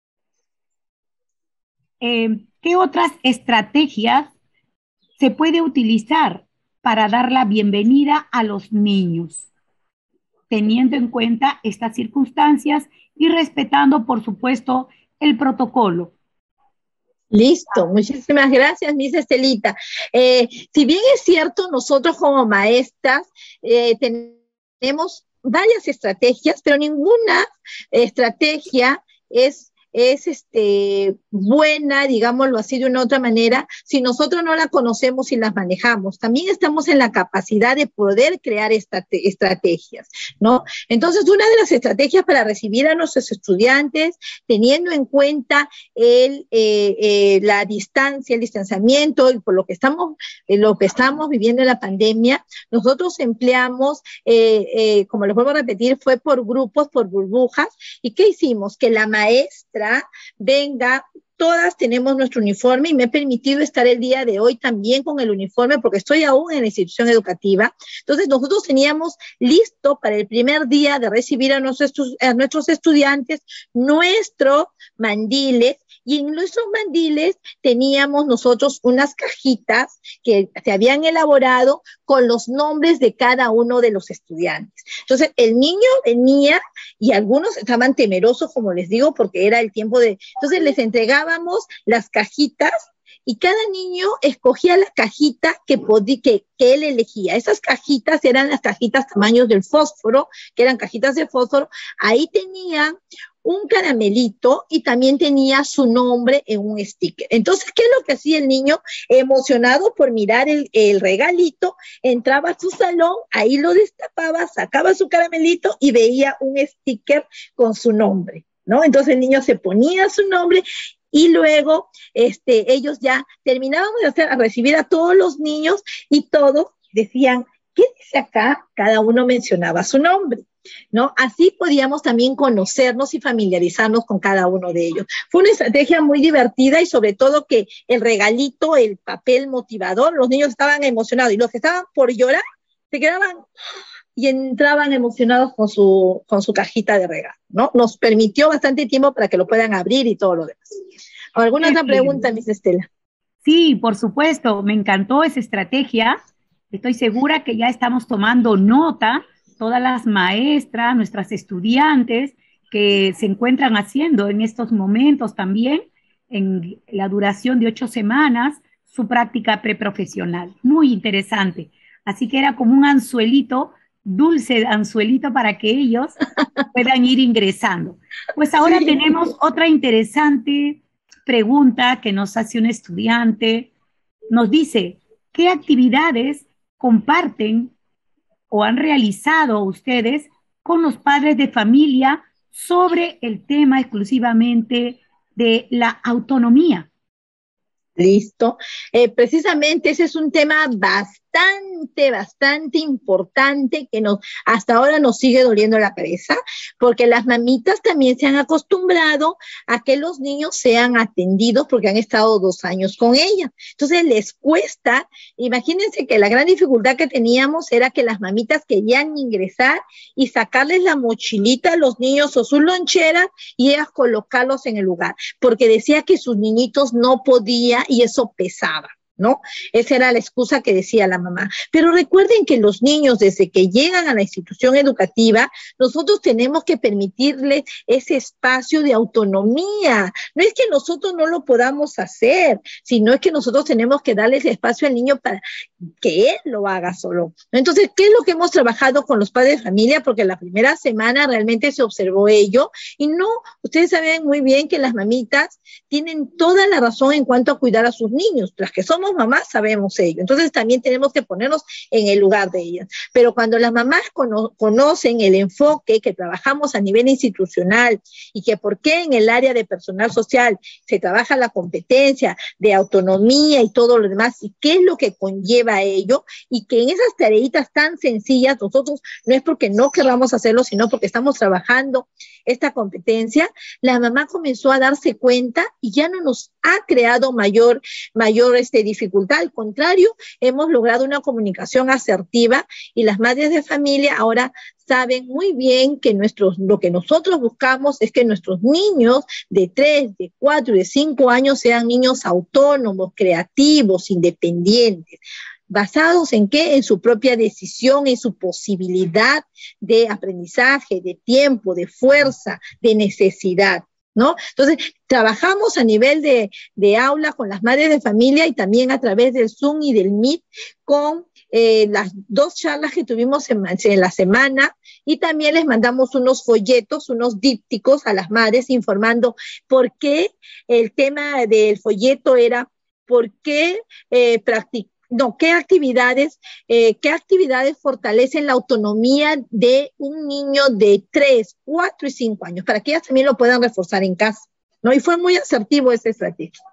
eh, ¿qué otras estrategias se puede utilizar para dar la bienvenida a los niños, teniendo en cuenta estas circunstancias y respetando, por supuesto, el protocolo? Listo, muchísimas gracias, Miss Estelita. Eh, si bien es cierto, nosotros como maestras eh, tenemos varias estrategias, pero ninguna estrategia es es este, buena, digámoslo así de una otra manera, si nosotros no la conocemos y las manejamos. También estamos en la capacidad de poder crear estrate estrategias, ¿no? Entonces, una de las estrategias para recibir a nuestros estudiantes, teniendo en cuenta el, eh, eh, la distancia, el distanciamiento, y por lo que estamos, eh, lo que estamos viviendo en la pandemia, nosotros empleamos, eh, eh, como les vuelvo a repetir, fue por grupos, por burbujas. ¿Y qué hicimos? Que la maestra venga, todas tenemos nuestro uniforme y me he permitido estar el día de hoy también con el uniforme porque estoy aún en la institución educativa. Entonces nosotros teníamos listo para el primer día de recibir a nuestros, a nuestros estudiantes nuestros mandiles Y en nuestros mandiles teníamos nosotros unas cajitas que se habían elaborado con los nombres de cada uno de los estudiantes. Entonces, el niño venía y algunos estaban temerosos, como les digo, porque era el tiempo de... Entonces, les entregábamos las cajitas y cada niño escogía la cajita que, podía, que, que él elegía. Esas cajitas eran las cajitas tamaños del fósforo, que eran cajitas de fósforo. Ahí tenían un caramelito y también tenía su nombre en un sticker. Entonces, ¿qué es lo que hacía el niño? Emocionado por mirar el, el regalito, entraba a su salón, ahí lo destapaba, sacaba su caramelito y veía un sticker con su nombre, ¿no? Entonces el niño se ponía su nombre y luego este, ellos ya terminábamos de hacer, a recibir a todos los niños y todos decían, ¿qué dice acá? Cada uno mencionaba su nombre, ¿no? Así podíamos también conocernos y familiarizarnos con cada uno de ellos. Fue una estrategia muy divertida y sobre todo que el regalito, el papel motivador, los niños estaban emocionados y los que estaban por llorar se quedaban y entraban emocionados con su, con su cajita de regalo, ¿no? Nos permitió bastante tiempo para que lo puedan abrir y todo lo demás. ¿Alguna otra pregunta, Miss Estela? Sí, por supuesto, me encantó esa estrategia. Estoy segura que ya estamos tomando nota, todas las maestras, nuestras estudiantes que se encuentran haciendo en estos momentos también, en la duración de ocho semanas, su práctica preprofesional. Muy interesante. Así que era como un anzuelito, dulce anzuelito para que ellos puedan ir ingresando. Pues ahora sí. Tenemos otra interesante pregunta que nos hace un estudiante. Nos dice, ¿qué actividades comparten o han realizado ustedes con los padres de familia sobre el tema exclusivamente de la autonomía? Listo. Eh, precisamente ese es un tema bastante, bastante importante que nos, hasta ahora nos sigue doliendo la cabeza, porque las mamitas también se han acostumbrado a que los niños sean atendidos porque han estado dos años con ella. Entonces les cuesta, imagínense que la gran dificultad que teníamos era que las mamitas querían ingresar y sacarles la mochilita a los niños o sus loncheras y ellas colocarlos en el lugar, porque decía que sus niñitos no podían y eso pesaba, ¿no? Esa era la excusa que decía la mamá. Pero recuerden que los niños, desde que llegan a la institución educativa, nosotros tenemos que permitirles ese espacio de autonomía. No es que nosotros no lo podamos hacer, sino es que nosotros tenemos que darle ese espacio al niño para que él lo haga solo. Entonces, ¿qué es lo que hemos trabajado con los padres de familia? Porque la primera semana realmente se observó ello y no, ustedes saben muy bien que las mamitas tienen toda la razón en cuanto a cuidar a sus niños. Las que somos mamás sabemos ello. Entonces también tenemos que ponernos en el lugar de ellas. Pero cuando las mamás cono conocen el enfoque que trabajamos a nivel institucional y que por qué en el área de personal social se trabaja la competencia de autonomía y todo lo demás y qué es lo que conlleva a ello y que en esas tareitas tan sencillas nosotros no es porque no queramos hacerlo, sino porque estamos trabajando esta competencia, la mamá comenzó a darse cuenta y ya no nos ha creado mayor, mayor este, dificultad. Al contrario, hemos logrado una comunicación asertiva y las madres de familia ahora saben muy bien que nuestros, lo que nosotros buscamos es que nuestros niños de tres, de cuatro y de cinco años sean niños autónomos, creativos, independientes. ¿Basados en qué? En su propia decisión, en su posibilidad de aprendizaje, de tiempo, de fuerza, de necesidad, ¿no? Entonces, trabajamos a nivel de, de aula con las madres de familia y también a través del Zoom y del Meet con eh, las dos charlas que tuvimos en, en la semana y también les mandamos unos folletos, unos dípticos a las madres informando por qué el tema del folleto era por qué eh, practicar. No, ¿qué actividades, eh, qué actividades fortalecen la autonomía de un niño de tres, cuatro y cinco años? Para que ellas también lo puedan reforzar en casa, ¿no? Y fue muy asertivo esa estrategia.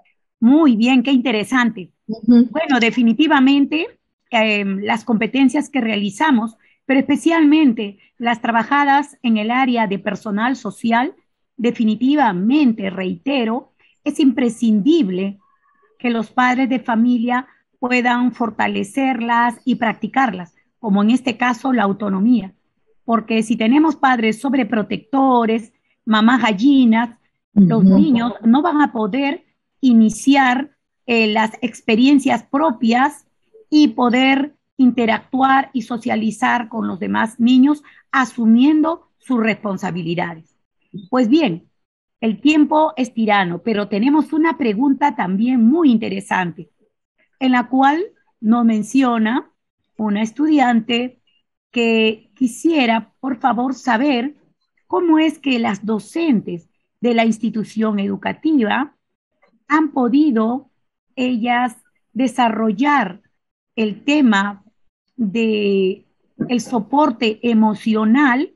Muy bien, qué interesante. Uh-huh. Bueno, definitivamente eh, las competencias que realizamos, pero especialmente las trabajadas en el área de personal social, definitivamente, reitero, es imprescindible que los padres de familia puedan fortalecerlas y practicarlas, como en este caso la autonomía. Porque si tenemos padres sobreprotectores, mamás gallinas, Los uh-huh. niños no van a poder iniciar eh, las experiencias propias y poder interactuar y socializar con los demás niños asumiendo sus responsabilidades. Pues bien, el tiempo es tirano, pero tenemos una pregunta también muy interesante, en la cual nos menciona una estudiante que quisiera, por favor, saber cómo es que las docentes de la institución educativa han podido ellas desarrollar el tema de el soporte emocional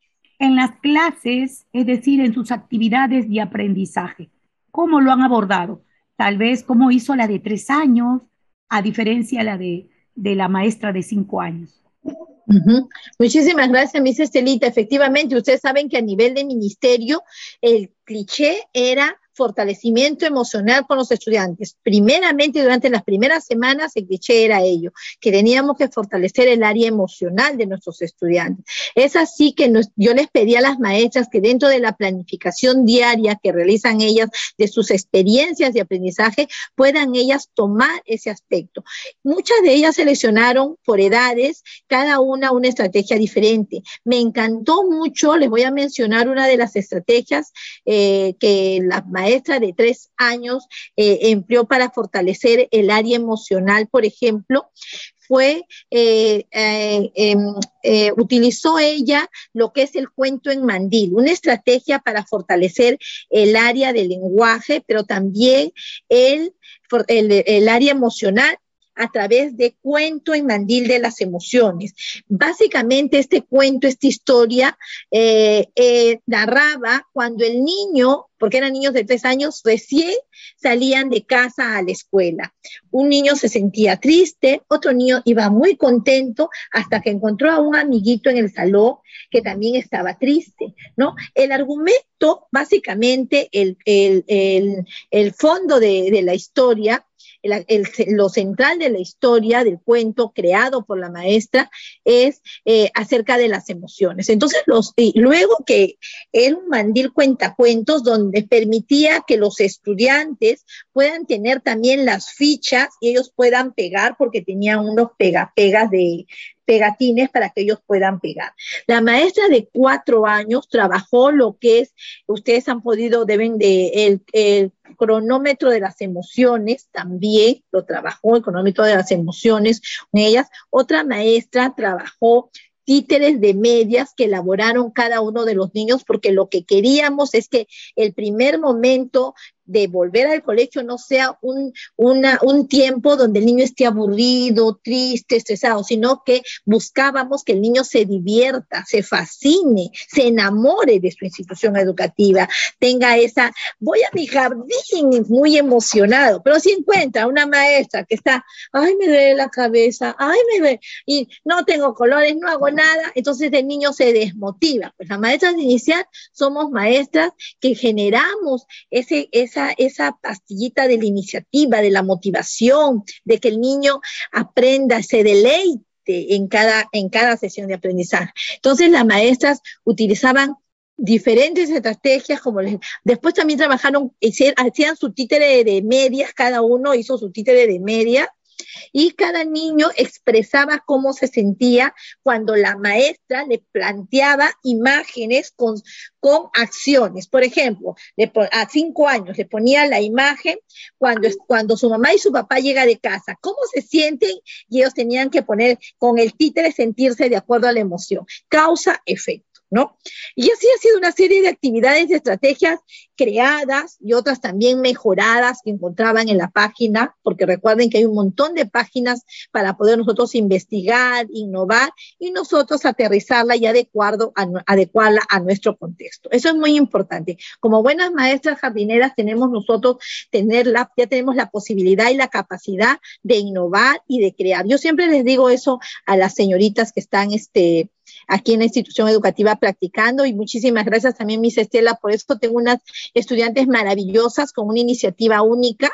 en las clases, es decir, en sus actividades de aprendizaje. ¿Cómo lo han abordado? Tal vez cómo hizo la de tres años, a diferencia de la de, de la maestra de cinco años. Uh-huh. Muchísimas gracias, Miss Estelita. Efectivamente, ustedes saben que a nivel de ministerio el cliché era fortalecimiento emocional con los estudiantes. Primeramente, durante las primeras semanas, el cliché era ello, que teníamos que fortalecer el área emocional de nuestros estudiantes. Es así que nos, yo les pedí a las maestras que dentro de la planificación diaria que realizan ellas de sus experiencias de aprendizaje, puedan ellas tomar ese aspecto. Muchas de ellas seleccionaron por edades, cada una una estrategia diferente. Me encantó mucho, les voy a mencionar una de las estrategias eh, que las maestras maestra de tres años eh, empleó para fortalecer el área emocional, por ejemplo, fue, eh, eh, eh, eh, utilizó ella lo que es el cuento en mandil, una estrategia para fortalecer el área del lenguaje, pero también el, el, el área emocional, a través de cuento en mandil de las emociones. Básicamente este cuento, esta historia, eh, eh, narraba cuando el niño, porque eran niños de tres años, recién salían de casa a la escuela. Un niño se sentía triste, otro niño iba muy contento hasta que encontró a un amiguito en el salón que también estaba triste, ¿no? El argumento, básicamente, el, el, el, el fondo de, de la historia, El, el, lo central de la historia, del cuento creado por la maestra, es eh, acerca de las emociones. Entonces, los, y luego que era un mandil cuentacuentos donde permitía que los estudiantes puedan tener también las fichas y ellos puedan pegar, porque tenían unos pega-pegas de pegatines para que ellos puedan pegar. La maestra de cuatro años trabajó lo que es, ustedes han podido, deben de, el, el cronómetro de las emociones, también lo trabajó, el cronómetro de las emociones con ellas. Otra maestra trabajó títeres de medias que elaboraron cada uno de los niños, porque lo que queríamos es que el primer momento de volver al colegio no sea un, una, un tiempo donde el niño esté aburrido, triste, estresado, sino que buscábamos que el niño se divierta, se fascine, se enamore de su institución educativa, tenga esa, voy a mi jardín muy emocionado, pero si encuentra una maestra que está, ay, me duele la cabeza, ay, me duele, y no tengo colores, no hago nada, entonces el niño se desmotiva. Pues las maestras de inicial somos maestras que generamos ese, ese Esa, esa pastillita de la iniciativa, de la motivación, de que el niño aprenda, se deleite en cada, en cada sesión de aprendizaje. Entonces las maestras utilizaban diferentes estrategias, como les, después también trabajaron, hacían su títere de medias, cada uno hizo su títere de medias, y cada niño expresaba cómo se sentía cuando la maestra le planteaba imágenes con, con acciones. Por ejemplo, le, a cinco años le ponía la imagen cuando, cuando su mamá y su papá llegan de casa, cómo se sienten, y ellos tenían que poner con el títere sentirse de acuerdo a la emoción. Causa-efecto, ¿no? Y así ha sido una serie de actividades y estrategias creadas y otras también mejoradas que encontraban en la página, porque recuerden que hay un montón de páginas para poder nosotros investigar, innovar y nosotros aterrizarla y adecuarlo a, adecuarla a nuestro contexto. Eso es muy importante. Como buenas maestras jardineras tenemos nosotros tener la, ya tenemos la posibilidad y la capacidad de innovar y de crear. Yo siempre les digo eso a las señoritas que están este, aquí en la institución educativa practicando, y muchísimas gracias también, Miss Estela, por eso tengo unas estudiantes maravillosas con una iniciativa única,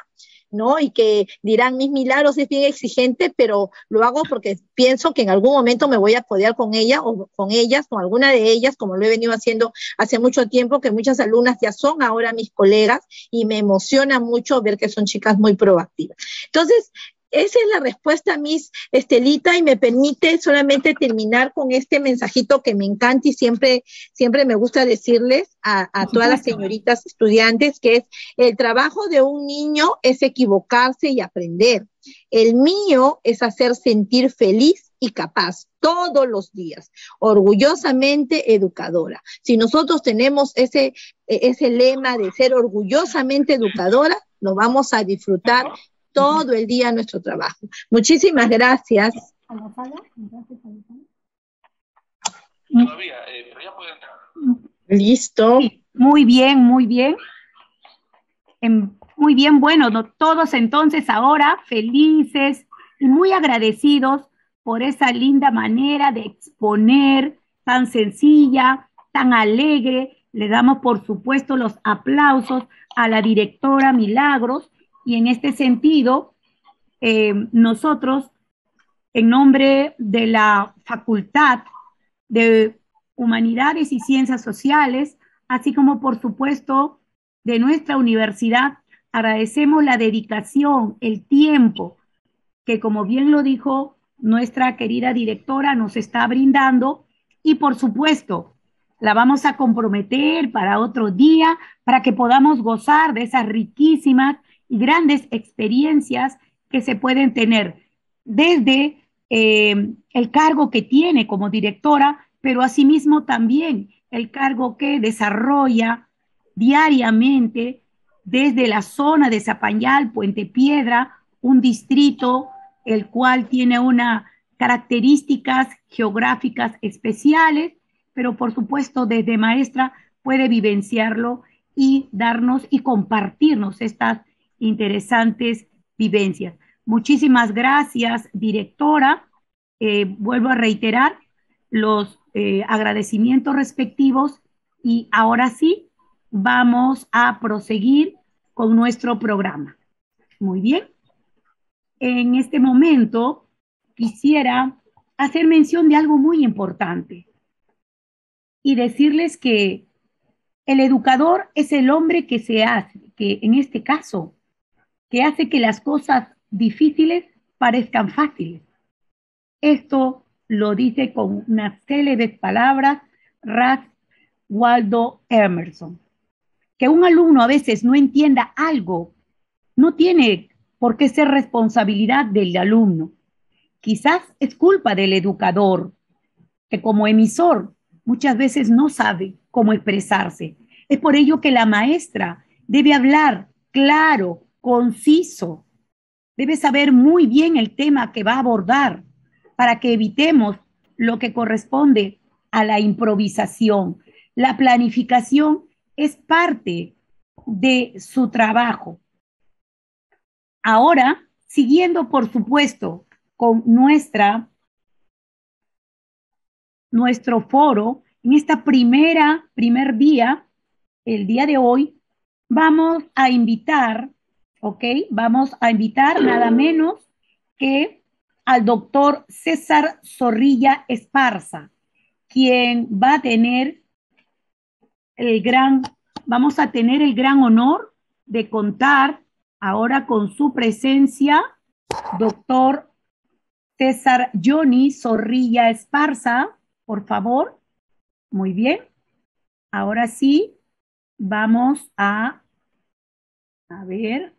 ¿no? Y que dirán, mis Milagros es bien exigente, pero lo hago porque pienso que en algún momento me voy a poder con ella o con ellas, con alguna de ellas, como lo he venido haciendo hace mucho tiempo, que muchas alumnas ya son ahora mis colegas y me emociona mucho ver que son chicas muy proactivas. Entonces, esa es la respuesta, Miss Estelita, y me permite solamente terminar con este mensajito que me encanta y siempre, siempre me gusta decirles a, a todas las señoritas estudiantes, que es: el trabajo de un niño es equivocarse y aprender. El mío es hacer sentir feliz y capaz todos los días, orgullosamente educadora. Si nosotros tenemos ese, ese lema de ser orgullosamente educadora, lo vamos a disfrutar todo el día nuestro trabajo. Muchísimas gracias. Todavía, eh, pero ya puede entrar. Listo. Sí, muy bien, muy bien. En, muy bien, bueno, no, todos entonces ahora felices y muy agradecidos por esa linda manera de exponer, tan sencilla, tan alegre. Le damos, por supuesto, los aplausos a la directora Milagros. Y en este sentido, eh, nosotros, en nombre de la Facultad de Humanidades y Ciencias Sociales, así como por supuesto de nuestra universidad, agradecemos la dedicación, el tiempo que, como bien lo dijo nuestra querida directora, nos está brindando, y por supuesto la vamos a comprometer para otro día, para que podamos gozar de esas riquísimas y grandes experiencias que se pueden tener desde eh, el cargo que tiene como directora, pero asimismo también el cargo que desarrolla diariamente desde la zona de Zapanyal, Puente Piedra, un distrito el cual tiene unas características geográficas especiales, pero por supuesto desde maestra puede vivenciarlo y darnos y compartirnos estas interesantes vivencias. Muchísimas gracias, directora. Eh, vuelvo a reiterar los eh, agradecimientos respectivos, y ahora sí vamos a proseguir con nuestro programa. Muy bien. En este momento quisiera hacer mención de algo muy importante y decirles que el educador es el hombre que se hace, que en este caso, que hace que las cosas difíciles parezcan fáciles. Esto lo dice con unas célebres palabras Ralph Waldo Emerson. Que un alumno a veces no entienda algo no tiene por qué ser responsabilidad del alumno. Quizás es culpa del educador, que como emisor muchas veces no sabe cómo expresarse. Es por ello que la maestra debe hablar claro, conciso, debe saber muy bien el tema que va a abordar para que evitemos lo que corresponde a la improvisación. La planificación es parte de su trabajo. Ahora, siguiendo por supuesto con nuestra, nuestro foro, en esta primera, primer día, el día de hoy, vamos a invitar, ¿ok? Vamos a invitar nada menos que al doctor César Zorrilla Esparza, quien va a tener el gran, vamos a tener el gran honor de contar ahora con su presencia, doctor César Johnny Zorrilla Esparza, por favor. Muy bien. Ahora sí, vamos a, a ver.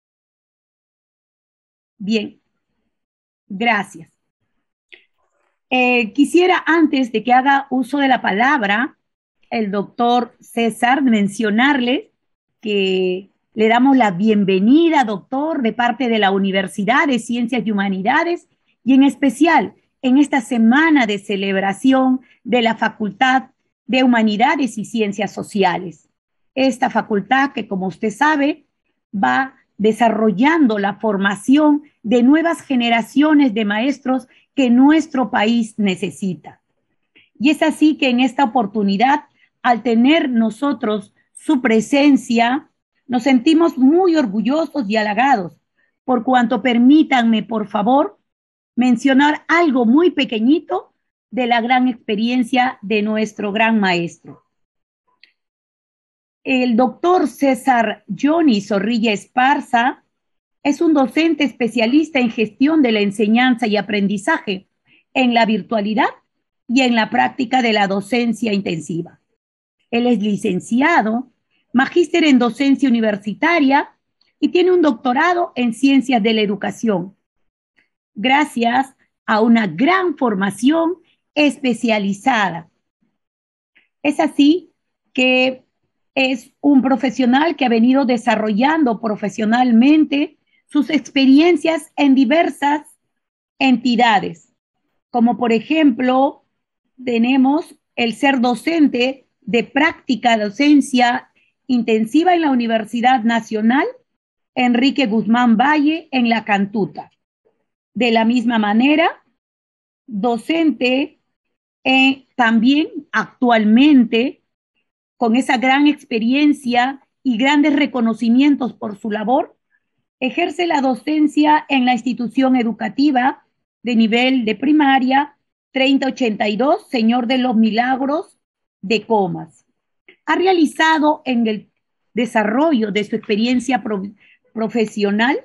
Bien, gracias. Eh, quisiera, antes de que haga uso de la palabra el doctor César, mencionarles que le damos la bienvenida, doctor, de parte de la Universidad de Ciencias y Humanidades, y en especial en esta semana de celebración de la Facultad de Humanidades y Ciencias Sociales. Esta facultad que, como usted sabe, va desarrollando la formación de nuevas generaciones de maestros que nuestro país necesita. Y es así que en esta oportunidad, al tener nosotros su presencia, Nos sentimos muy orgullosos y halagados, por cuanto permítanme, por favor, mencionar algo muy pequeñito de la gran experiencia de nuestro gran maestro. El doctor César Johnny Zorrilla Esparza es un docente especialista en gestión de la enseñanza y aprendizaje en la virtualidad y en la práctica de la docencia intensiva. Él es licenciado, magíster en docencia universitaria y tiene un doctorado en ciencias de la educación, gracias a una gran formación especializada. Es así que es un profesional que ha venido desarrollando profesionalmente sus experiencias en diversas entidades, como por ejemplo, tenemos el ser docente de práctica docencia intensiva en la Universidad Nacional Enrique Guzmán Valle en La Cantuta. De la misma manera, docente eh, también actualmente con esa gran experiencia y grandes reconocimientos por su labor, ejerce la docencia en la institución educativa de nivel de primaria treinta ochenta y dos, Señor de los Milagros de Comas. Ha realizado en el desarrollo de su experiencia pro profesional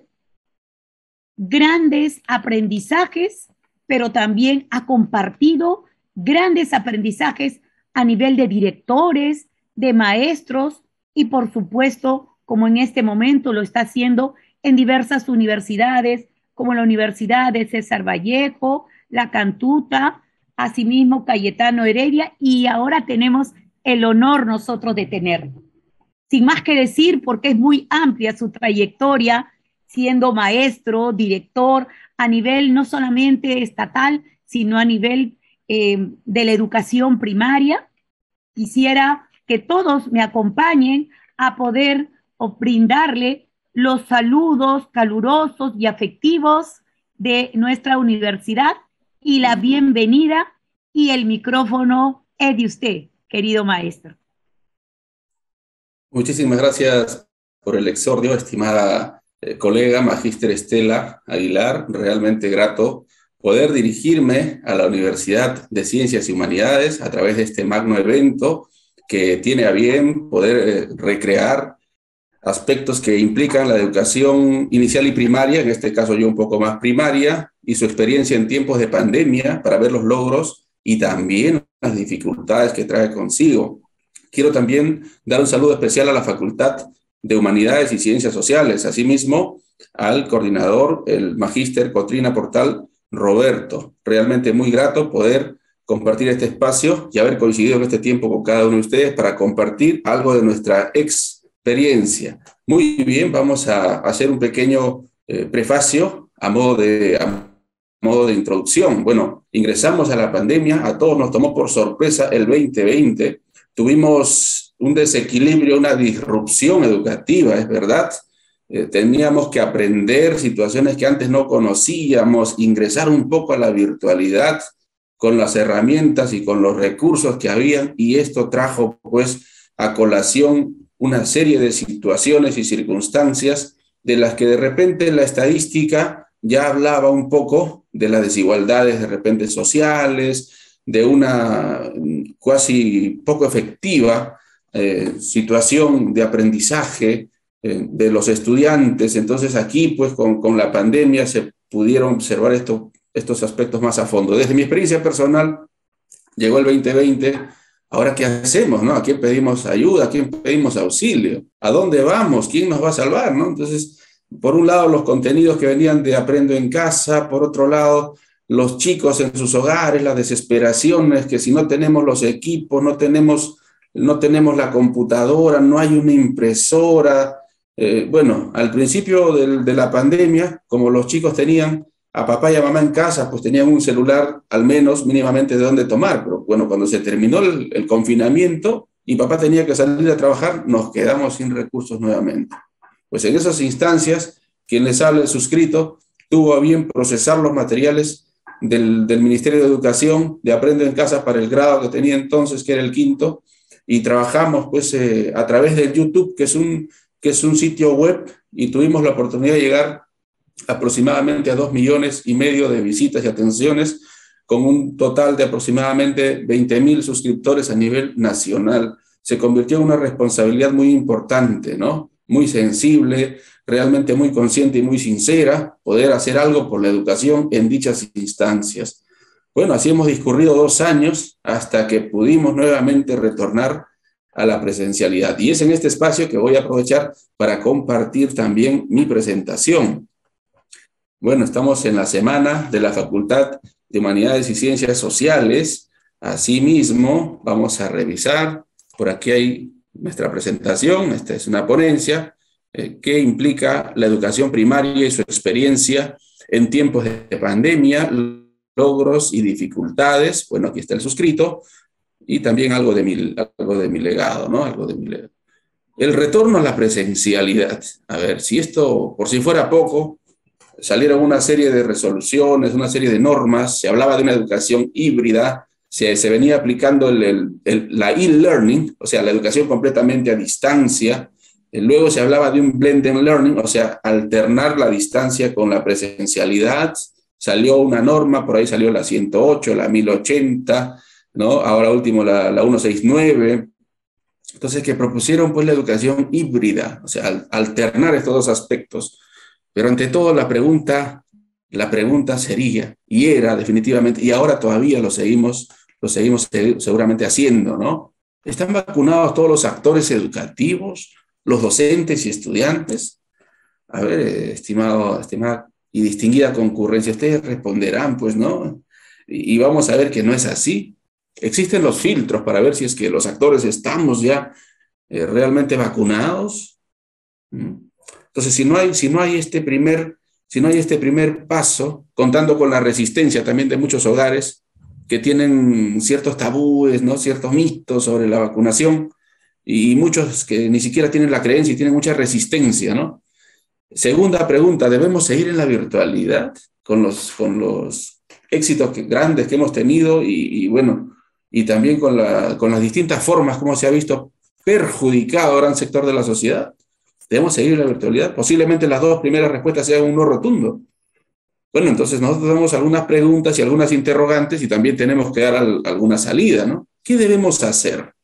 grandes aprendizajes, pero también ha compartido grandes aprendizajes a nivel de directores, de maestros y por supuesto, como en este momento lo está haciendo en diversas universidades, como la Universidad de César Vallejo, La Cantuta, asimismo Cayetano Heredia, y ahora tenemos el honor nosotros de tenerlo. Sin más que decir, porque es muy amplia su trayectoria, siendo maestro, director, a nivel no solamente estatal, sino a nivel eh, de la educación primaria. Quisiera que todos me acompañen a poder o brindarle los saludos calurosos y afectivos de nuestra universidad y la bienvenida, y el micrófono es de usted, querido maestro. Muchísimas gracias por el exordio, estimada eh, colega Magíster Estela Aguilar. Realmente grato poder dirigirme a la Universidad de Ciencias y Humanidades a través de este magno evento que tiene a bien poder eh, recrear aspectos que implican la educación inicial y primaria, en este caso yo un poco más primaria, y su experiencia en tiempos de pandemia para ver los logros y también las dificultades que trae consigo. Quiero también dar un saludo especial a la Facultad de Humanidades y Ciencias Sociales, asimismo al coordinador, el magíster Cotrina Portal Roberto. Realmente muy grato poder compartir este espacio y haber coincidido en este tiempo con cada uno de ustedes para compartir algo de nuestra experiencia. Muy bien, vamos a hacer un pequeño eh, prefacio a modo de... A modo de introducción. Bueno, ingresamos a la pandemia, a todos nos tomó por sorpresa el veinte veinte, tuvimos un desequilibrio, una disrupción educativa, es verdad. Eh, teníamos que aprender situaciones que antes no conocíamos, ingresar un poco a la virtualidad con las herramientas y con los recursos que había, y esto trajo pues a colación una serie de situaciones y circunstancias de las que de repente la estadística ya hablaba un poco de las desigualdades de repente sociales, de una casi poco efectiva eh, situación de aprendizaje eh, de los estudiantes. Entonces aquí pues con, con la pandemia se pudieron observar esto, estos aspectos más a fondo. Desde mi experiencia personal, llegó el veinte veinte, ahora ¿qué hacemos, no? ¿A quién pedimos ayuda? ¿A quién pedimos auxilio? ¿A dónde vamos? ¿Quién nos va a salvar, no? Entonces, por un lado, los contenidos que venían de Aprendo en Casa, por otro lado, los chicos en sus hogares, las desesperaciones, que si no tenemos los equipos, no tenemos, no tenemos la computadora, no hay una impresora. Eh, bueno, al principio de, de la pandemia, como los chicos tenían a papá y a mamá en casa, pues tenían un celular al menos mínimamente de dónde tomar. Pero bueno, cuando se terminó el, el confinamiento y papá tenía que salir a trabajar, nos quedamos sin recursos nuevamente. Pues en esas instancias, quien les habla, el suscrito, tuvo a bien procesar los materiales del, del Ministerio de Educación de Aprendo en Casa para el grado que tenía entonces, que era el quinto, y trabajamos pues eh, a través del YouTube, que es un que es un sitio web, y tuvimos la oportunidad de llegar aproximadamente a dos millones y medio de visitas y atenciones, con un total de aproximadamente veinte mil suscriptores a nivel nacional. Se convirtió en una responsabilidad muy importante, ¿no? Muy sensible, realmente muy consciente y muy sincera, poder hacer algo por la educación en dichas instancias. Bueno, así hemos discurrido dos años hasta que pudimos nuevamente retornar a la presencialidad. Y es en este espacio que voy a aprovechar para compartir también mi presentación. Bueno, estamos en la semana de la Facultad de Humanidades y Ciencias Sociales. Asimismo, vamos a revisar, por aquí hay nuestra presentación, esta es una ponencia eh, que implica la educación primaria y su experiencia en tiempos de pandemia, logros y dificultades. Bueno, aquí está el suscrito, y también algo de mi, algo de mi legado, ¿no? Algo de mi legado. El retorno a la presencialidad. A ver, si esto, por si fuera poco, salieron una serie de resoluciones, una serie de normas, se hablaba de una educación híbrida, se, se venía aplicando el, el, el, la e-learning, o sea, la educación completamente a distancia. Luego se hablaba de un blended learning, o sea, alternar la distancia con la presencialidad. Salió una norma, por ahí salió la ciento ocho, la mil ochenta, ¿no? Ahora último la, la ciento sesenta y nueve. Entonces, que propusieron pues la educación híbrida, o sea, al, alternar estos dos aspectos. Pero ante todo la pregunta, la pregunta sería, y era definitivamente, y ahora todavía lo seguimos, lo seguimos seguramente haciendo, ¿no? ¿Están vacunados todos los actores educativos, los docentes y estudiantes? A ver, estimado, estimada y distinguida concurrencia, ustedes responderán, pues, ¿no? Y, y vamos a ver que no es así. Existen los filtros para ver si es que los actores estamos ya eh, realmente vacunados. Entonces, si no hay, si no hay este primer, si no hay este primer paso, contando con la resistencia también de muchos hogares que tienen ciertos tabúes, ¿no? Ciertos mitos sobre la vacunación, y muchos que ni siquiera tienen la creencia y tienen mucha resistencia, ¿no? Segunda pregunta, ¿debemos seguir en la virtualidad con los, con los éxitos que, grandes que hemos tenido y, y bueno, y también con, la, con las distintas formas como se ha visto perjudicado a gran sector de la sociedad? ¿Debemos seguir en la virtualidad? Posiblemente las dos primeras respuestas sean un no rotundo. Bueno, entonces nosotros tenemos algunas preguntas y algunas interrogantes y también tenemos que dar al, alguna salida, ¿no? ¿Qué debemos hacer?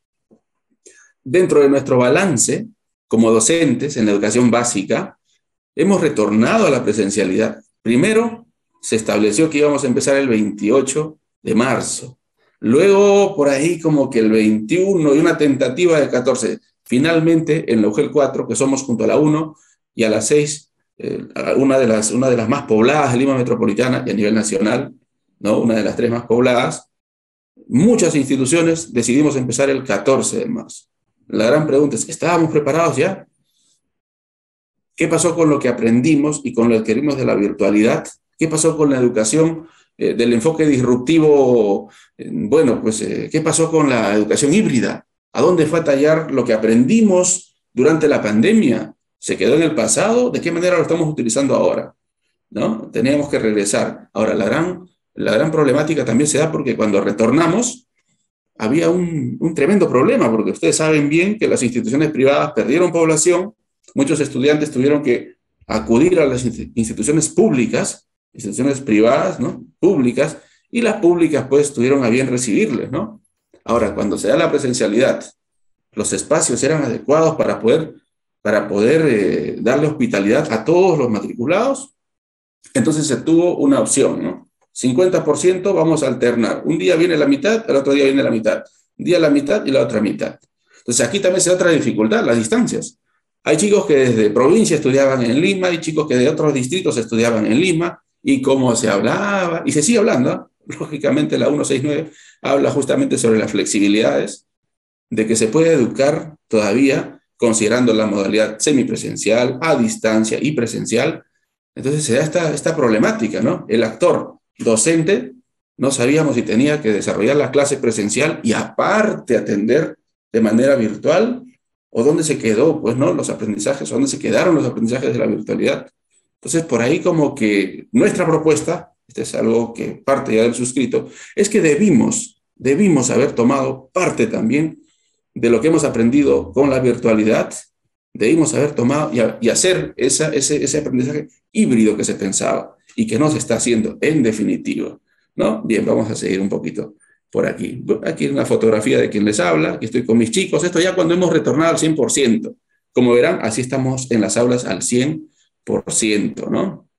Dentro de nuestro balance, como docentes en la educación básica, hemos retornado a la presencialidad. Primero, se estableció que íbamos a empezar el veintiocho de marzo. Luego, por ahí como que el veintiuno y una tentativa del catorce. Finalmente, en la U G E L cuatro, que somos junto a la uno y a las seis, eh, una, de las, una de las más pobladas de Lima Metropolitana y a nivel nacional, ¿no? Una de las tres más pobladas, muchas instituciones decidimos empezar el catorce de marzo. La gran pregunta es, ¿estábamos preparados ya? ¿Qué pasó con lo que aprendimos y con lo que adquirimos de la virtualidad? ¿Qué pasó con la educación eh, del enfoque disruptivo? Eh, bueno, pues, eh, ¿qué pasó con la educación híbrida? ¿A dónde fue a tallar lo que aprendimos durante la pandemia? ¿Se quedó en el pasado? ¿De qué manera lo estamos utilizando ahora? ¿No? Teníamos que regresar. Ahora, la gran, la gran problemática también se da porque cuando retornamos había un, un tremendo problema, porque ustedes saben bien que las instituciones privadas perdieron población, muchos estudiantes tuvieron que acudir a las instituciones públicas, instituciones privadas, ¿no? Públicas, y las públicas pues tuvieron a bien recibirles, ¿no? Ahora, cuando se da la presencialidad, los espacios eran adecuados para poder, para poder eh, darle hospitalidad a todos los matriculados. Entonces se tuvo una opción, ¿no? cincuenta por ciento vamos a alternar. Un día viene la mitad, el otro día viene la mitad. Un día la mitad y la otra mitad. Entonces aquí también se da otra dificultad, las distancias. Hay chicos que desde provincia estudiaban en Lima, hay chicos que de otros distritos estudiaban en Lima, y cómo se hablaba, y se sigue hablando, ¿eh? Lógicamente la ciento sesenta y nueve habla justamente sobre las flexibilidades, de que se puede educar todavía considerando la modalidad semipresencial, a distancia y presencial. Entonces se da esta, esta problemática, ¿no? El actor docente no sabíamos si tenía que desarrollar la clase presencial y aparte atender de manera virtual, o dónde se quedó, pues, ¿no? Los aprendizajes, o dónde se quedaron los aprendizajes de la virtualidad. Entonces, por ahí como que nuestra propuesta, este es algo que parte ya del suscrito, es que debimos, debimos haber tomado parte también de lo que hemos aprendido con la virtualidad, debimos haber tomado y, a, y hacer esa, ese, ese aprendizaje híbrido que se pensaba y que no se está haciendo en definitiva, ¿no? Bien, vamos a seguir un poquito por aquí. Aquí una fotografía de quien les habla, aquí estoy con mis chicos, esto ya cuando hemos retornado al cien por ciento. Como verán, así estamos en las aulas al cien por ciento, ¿no?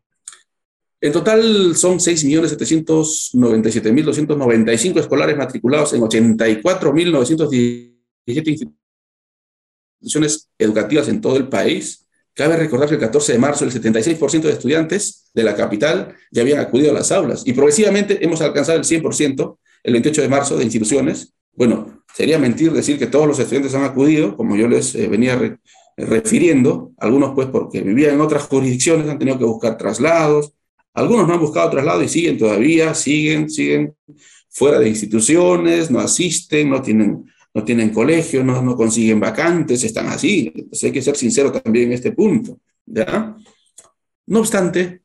En total son seis millones setecientos noventa y siete mil doscientos noventa y cinco escolares matriculados en ochenta y cuatro mil novecientos diecisiete instituciones educativas en todo el país. Cabe recordar que el catorce de marzo el setenta y seis por ciento de estudiantes de la capital ya habían acudido a las aulas y progresivamente hemos alcanzado el cien por ciento el veintiocho de marzo de instituciones. Bueno, sería mentir decir que todos los estudiantes han acudido, como yo les eh, venía re, eh, refiriendo, algunos pues porque vivían en otras jurisdicciones han tenido que buscar traslados, algunos no han buscado traslado y siguen todavía, siguen, siguen fuera de instituciones, no asisten, no tienen, no tienen colegio, no, no consiguen vacantes, están así. Entonces hay que ser sincero también en este punto, ¿ya? No obstante,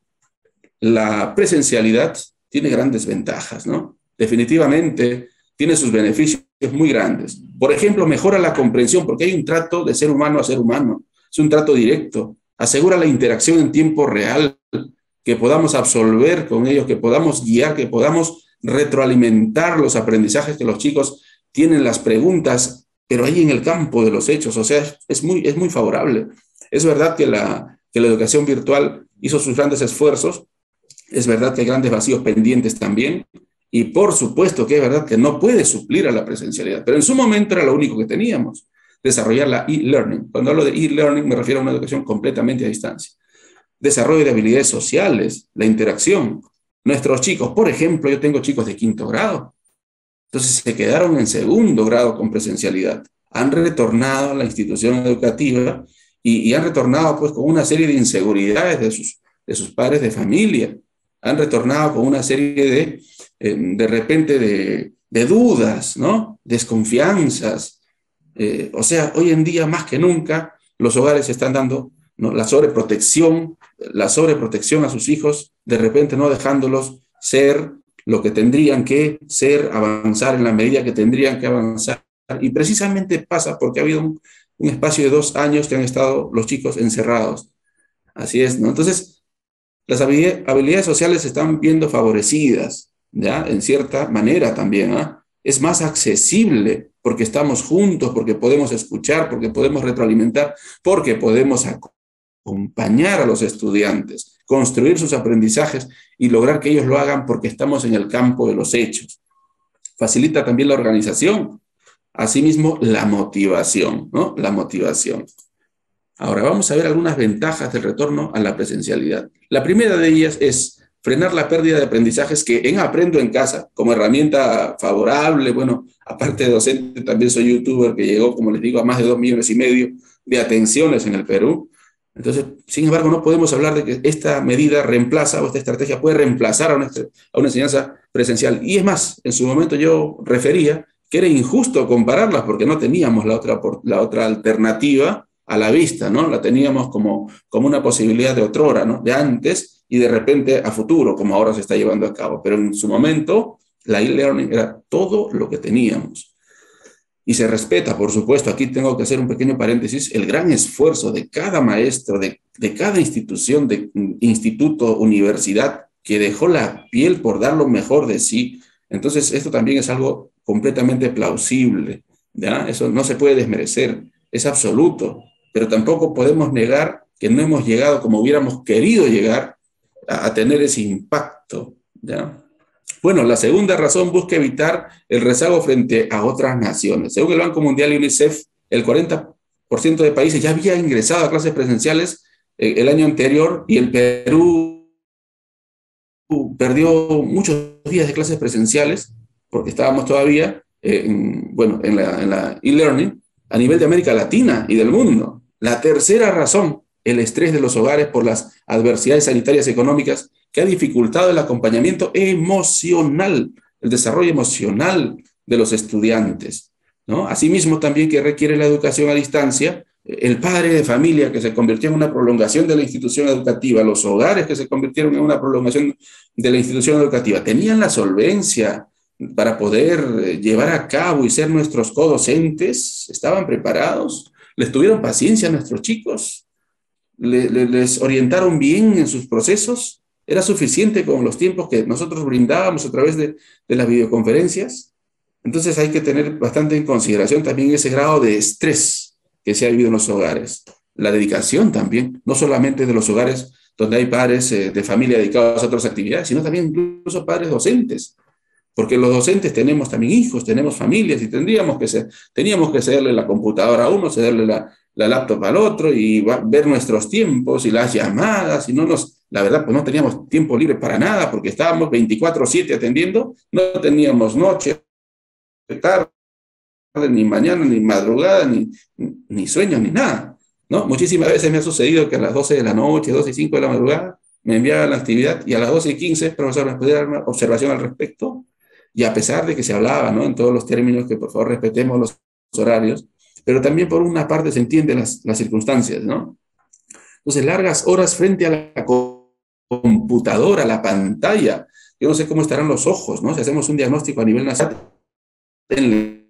la presencialidad tiene grandes ventajas, ¿no? Definitivamente tiene sus beneficios muy grandes. Por ejemplo, mejora la comprensión porque hay un trato de ser humano a ser humano, es un trato directo, asegura la interacción en tiempo real, que podamos absolver con ellos, que podamos guiar, que podamos retroalimentar los aprendizajes que los chicos tienen, las preguntas, pero ahí en el campo de los hechos, o sea, es muy, es muy favorable. Es verdad que la, que la educación virtual hizo sus grandes esfuerzos, es verdad que hay grandes vacíos pendientes también, y por supuesto que es verdad que no puede suplir a la presencialidad, pero en su momento era lo único que teníamos, desarrollar la e-learning. Cuando hablo de e-learning me refiero a una educación completamente a distancia. Desarrollo de habilidades sociales, la interacción. Nuestros chicos, por ejemplo, yo tengo chicos de quinto grado, entonces se quedaron en segundo grado con presencialidad. Han retornado a la institución educativa y, y han retornado pues con una serie de inseguridades de sus, de sus padres de familia. Han retornado con una serie de, eh, de repente, de, de dudas, ¿no? Desconfianzas. Eh, o sea, hoy en día más que nunca los hogares están dando, ¿no?, la sobreprotección, la sobreprotección a sus hijos, de repente no dejándolos ser lo que tendrían que ser, avanzar en la medida que tendrían que avanzar. Y precisamente pasa porque ha habido un, un espacio de dos años que han estado los chicos encerrados. Así es, ¿no? Entonces, las habilidades sociales se están viendo favorecidas, ¿ya? En cierta manera también, ¿eh? Es más accesible porque estamos juntos, porque podemos escuchar, porque podemos retroalimentar, porque podemos acompañar a los estudiantes, construir sus aprendizajes y lograr que ellos lo hagan porque estamos en el campo de los hechos. Facilita también la organización, asimismo la motivación, ¿no? La motivación. Ahora vamos a ver algunas ventajas del retorno a la presencialidad. La primera de ellas es frenar la pérdida de aprendizajes que en Aprendo en Casa, como herramienta favorable, bueno, aparte de docente, también soy youtuber que llegó, como les digo, a más de dos millones y medio de atenciones en el Perú. Entonces, sin embargo, no podemos hablar de que esta medida reemplaza o esta estrategia puede reemplazar a una, a una enseñanza presencial. Y es más, en su momento yo refería que era injusto compararlas porque no teníamos la otra, la otra alternativa a la vista, ¿no? La teníamos como, como una posibilidad de otrora, ¿no? De antes y de repente a futuro, como ahora se está llevando a cabo. Pero en su momento, la e-learning era todo lo que teníamos. Y se respeta, por supuesto, aquí tengo que hacer un pequeño paréntesis, el gran esfuerzo de cada maestro, de, de cada institución, de instituto, universidad, que dejó la piel por dar lo mejor de sí. Entonces, esto también es algo completamente plausible, ¿ya? Eso no se puede desmerecer, es absoluto, pero tampoco podemos negar que no hemos llegado como hubiéramos querido llegar a, a tener ese impacto, ¿ya? Bueno, la segunda razón busca evitar el rezago frente a otras naciones. Según el Banco Mundial y UNICEF, el cuarenta por ciento de países ya había ingresado a clases presenciales eh, el año anterior y el Perú perdió muchos días de clases presenciales porque estábamos todavía eh, en, bueno, en la, en la e-learning a nivel de América Latina y del mundo. La tercera razón, el estrés de los hogares por las adversidades sanitarias y económicas que ha dificultado el acompañamiento emocional, el desarrollo emocional de los estudiantes, ¿no? Asimismo, también que requiere la educación a distancia, el padre de familia que se convirtió en una prolongación de la institución educativa, los hogares que se convirtieron en una prolongación de la institución educativa, tenían la solvencia para poder llevar a cabo y ser nuestros codocentes, estaban preparados. ¿Les tuvieron paciencia a nuestros chicos? ¿Le, le, ¿Les orientaron bien en sus procesos? ¿Era suficiente con los tiempos que nosotros brindábamos a través de, de las videoconferencias? Entonces hay que tener bastante en consideración también ese grado de estrés que se ha vivido en los hogares. La dedicación también, no solamente de los hogares donde hay padres eh, de familia dedicados a otras actividades, sino también incluso padres docentes. Porque los docentes tenemos también hijos, tenemos familias y tendríamos que ser, teníamos que cederle la computadora a uno, cederle la, la laptop al otro y va, ver nuestros tiempos y las llamadas. Y no nos, la verdad, pues no teníamos tiempo libre para nada porque estábamos veinticuatro siete atendiendo, no teníamos noche, tarde, ni mañana, ni madrugada, ni, ni sueño, ni nada, ¿no? Muchísimas veces me ha sucedido que a las doce de la noche, doce y cinco de la madrugada, me enviaban la actividad y a las doce y quince, profesor, ¿me puede dar una observación al respecto? Y a pesar de que se hablaba, ¿no?, en todos los términos, que por favor respetemos los horarios, pero también por una parte se entienden las, las circunstancias, ¿no? Entonces, largas horas frente a la computadora, a la pantalla, yo no sé cómo estarán los ojos, ¿no? Si hacemos un diagnóstico a nivel nacional en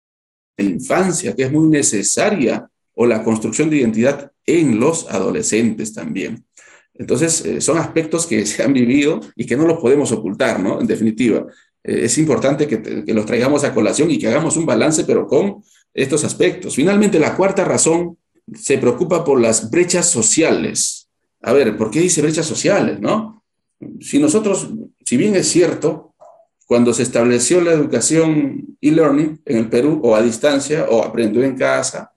la infancia, que es muy necesaria, o la construcción de identidad en los adolescentes también. Entonces, eh, son aspectos que se han vivido y que no los podemos ocultar, ¿no? En definitiva, eh, es importante que, que los traigamos a colación y que hagamos un balance, pero con estos aspectos. Finalmente, la cuarta razón se preocupa por las brechas sociales. A ver, ¿por qué dice brechas sociales, no? Si nosotros, si bien es cierto, cuando se estableció la educación e-learning en el Perú, o a distancia, o aprendió en casa,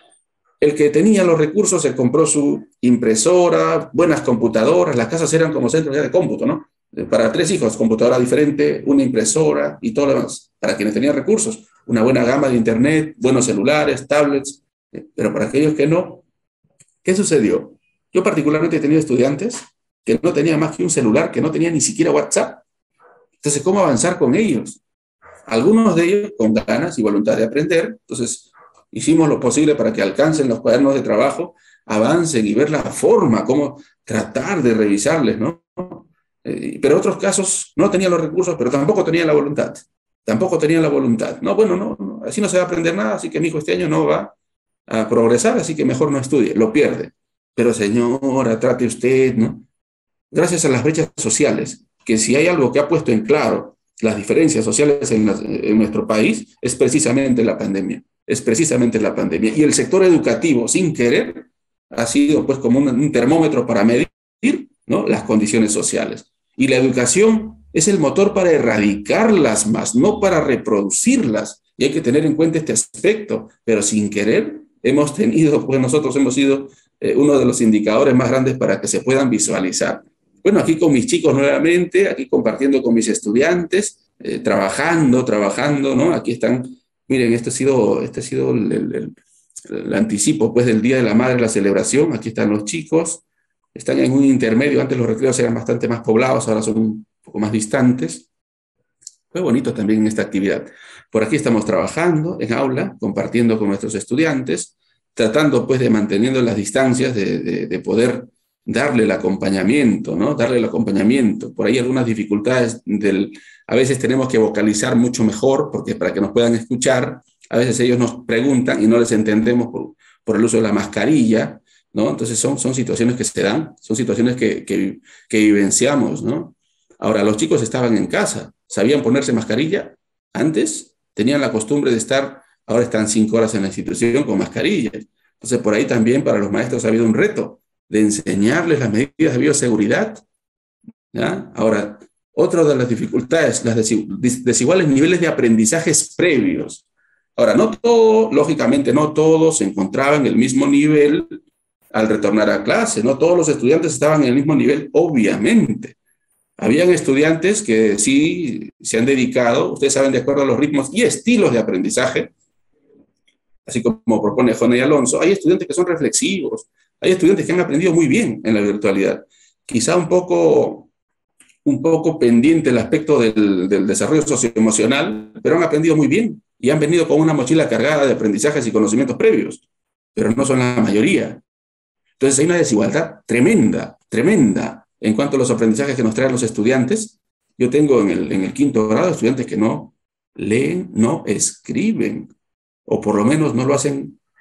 el que tenía los recursos se compró su impresora, buenas computadoras, las casas eran como centros de cómputo, ¿no? Para tres hijos, computadora diferente, una impresora y todo lo demás. Para quienes tenían recursos, una buena gama de internet, buenos celulares, tablets, pero para aquellos que no, ¿qué sucedió? Yo particularmente he tenido estudiantes que no tenían más que un celular, que no tenían ni siquiera WhatsApp. Entonces, ¿cómo avanzar con ellos? Algunos de ellos con ganas y voluntad de aprender, entonces hicimos lo posible para que alcancen los cuadernos de trabajo, avancen y ver la forma, cómo tratar de revisarles, ¿no? Eh, pero otros casos no tenían los recursos, pero tampoco tenían la voluntad. Tampoco tenían la voluntad. No, bueno, no, no, así no se va a aprender nada, así que mi hijo este año no va a progresar, así que mejor no estudie, lo pierde. Pero señora, trate usted, ¿no? Gracias a las brechas sociales, que si hay algo que ha puesto en claro las diferencias sociales en, la, en nuestro país, es precisamente la pandemia. Es precisamente la pandemia. Y el sector educativo, sin querer, ha sido pues como un, un termómetro para medir, ¿no?, las condiciones sociales. Y la educación es el motor para erradicarlas más, no para reproducirlas. Y hay que tener en cuenta este aspecto. Pero sin querer, hemos tenido, pues nosotros hemos sido eh, uno de los indicadores más grandes para que se puedan visualizar. Bueno, aquí con mis chicos nuevamente, aquí compartiendo con mis estudiantes, eh, trabajando, trabajando, ¿no? Aquí están. Miren, este ha sido, este ha sido el, el, el, el anticipo pues, del Día de la Madre, la celebración. Aquí están los chicos, están en un intermedio. Antes los recreos eran bastante más poblados, ahora son un poco más distantes. Fue bonito también esta actividad. Por aquí estamos trabajando en aula, compartiendo con nuestros estudiantes, tratando pues de manteniendo las distancias, de, de, de poder darle el acompañamiento, ¿no? Darle el acompañamiento. Por ahí algunas dificultades del... A veces tenemos que vocalizar mucho mejor, porque para que nos puedan escuchar, a veces ellos nos preguntan y no les entendemos por, por el uso de la mascarilla, ¿no? Entonces son, son situaciones que se dan, son situaciones que, que, que vivenciamos, ¿no? Ahora, los chicos estaban en casa, ¿sabían ponerse mascarilla? Antes tenían la costumbre de estar, ahora están cinco horas en la institución con mascarillas. Entonces, por ahí también para los maestros ha habido un reto de enseñarles las medidas de bioseguridad, ¿ya? Ahora, otra de las dificultades, las desiguales niveles de aprendizajes previos. Ahora, no todo, lógicamente no todos se encontraban en el mismo nivel al retornar a clase, no todos los estudiantes estaban en el mismo nivel, obviamente. Habían estudiantes que sí se han dedicado, ustedes saben, de acuerdo a los ritmos y estilos de aprendizaje, así como propone Jonay Alonso, hay estudiantes que son reflexivos, hay estudiantes que han aprendido muy bien en la virtualidad. Quizá un poco... un poco pendiente el aspecto del, del desarrollo socioemocional, pero han aprendido muy bien y han venido con una mochila cargada de aprendizajes y conocimientos previos, pero no son la mayoría. Entonces hay una desigualdad tremenda, tremenda en cuanto a los aprendizajes que nos traen los estudiantes. Yo tengo en el, en el quinto grado estudiantes que no leen, no escriben, o por lo menos no lo hacen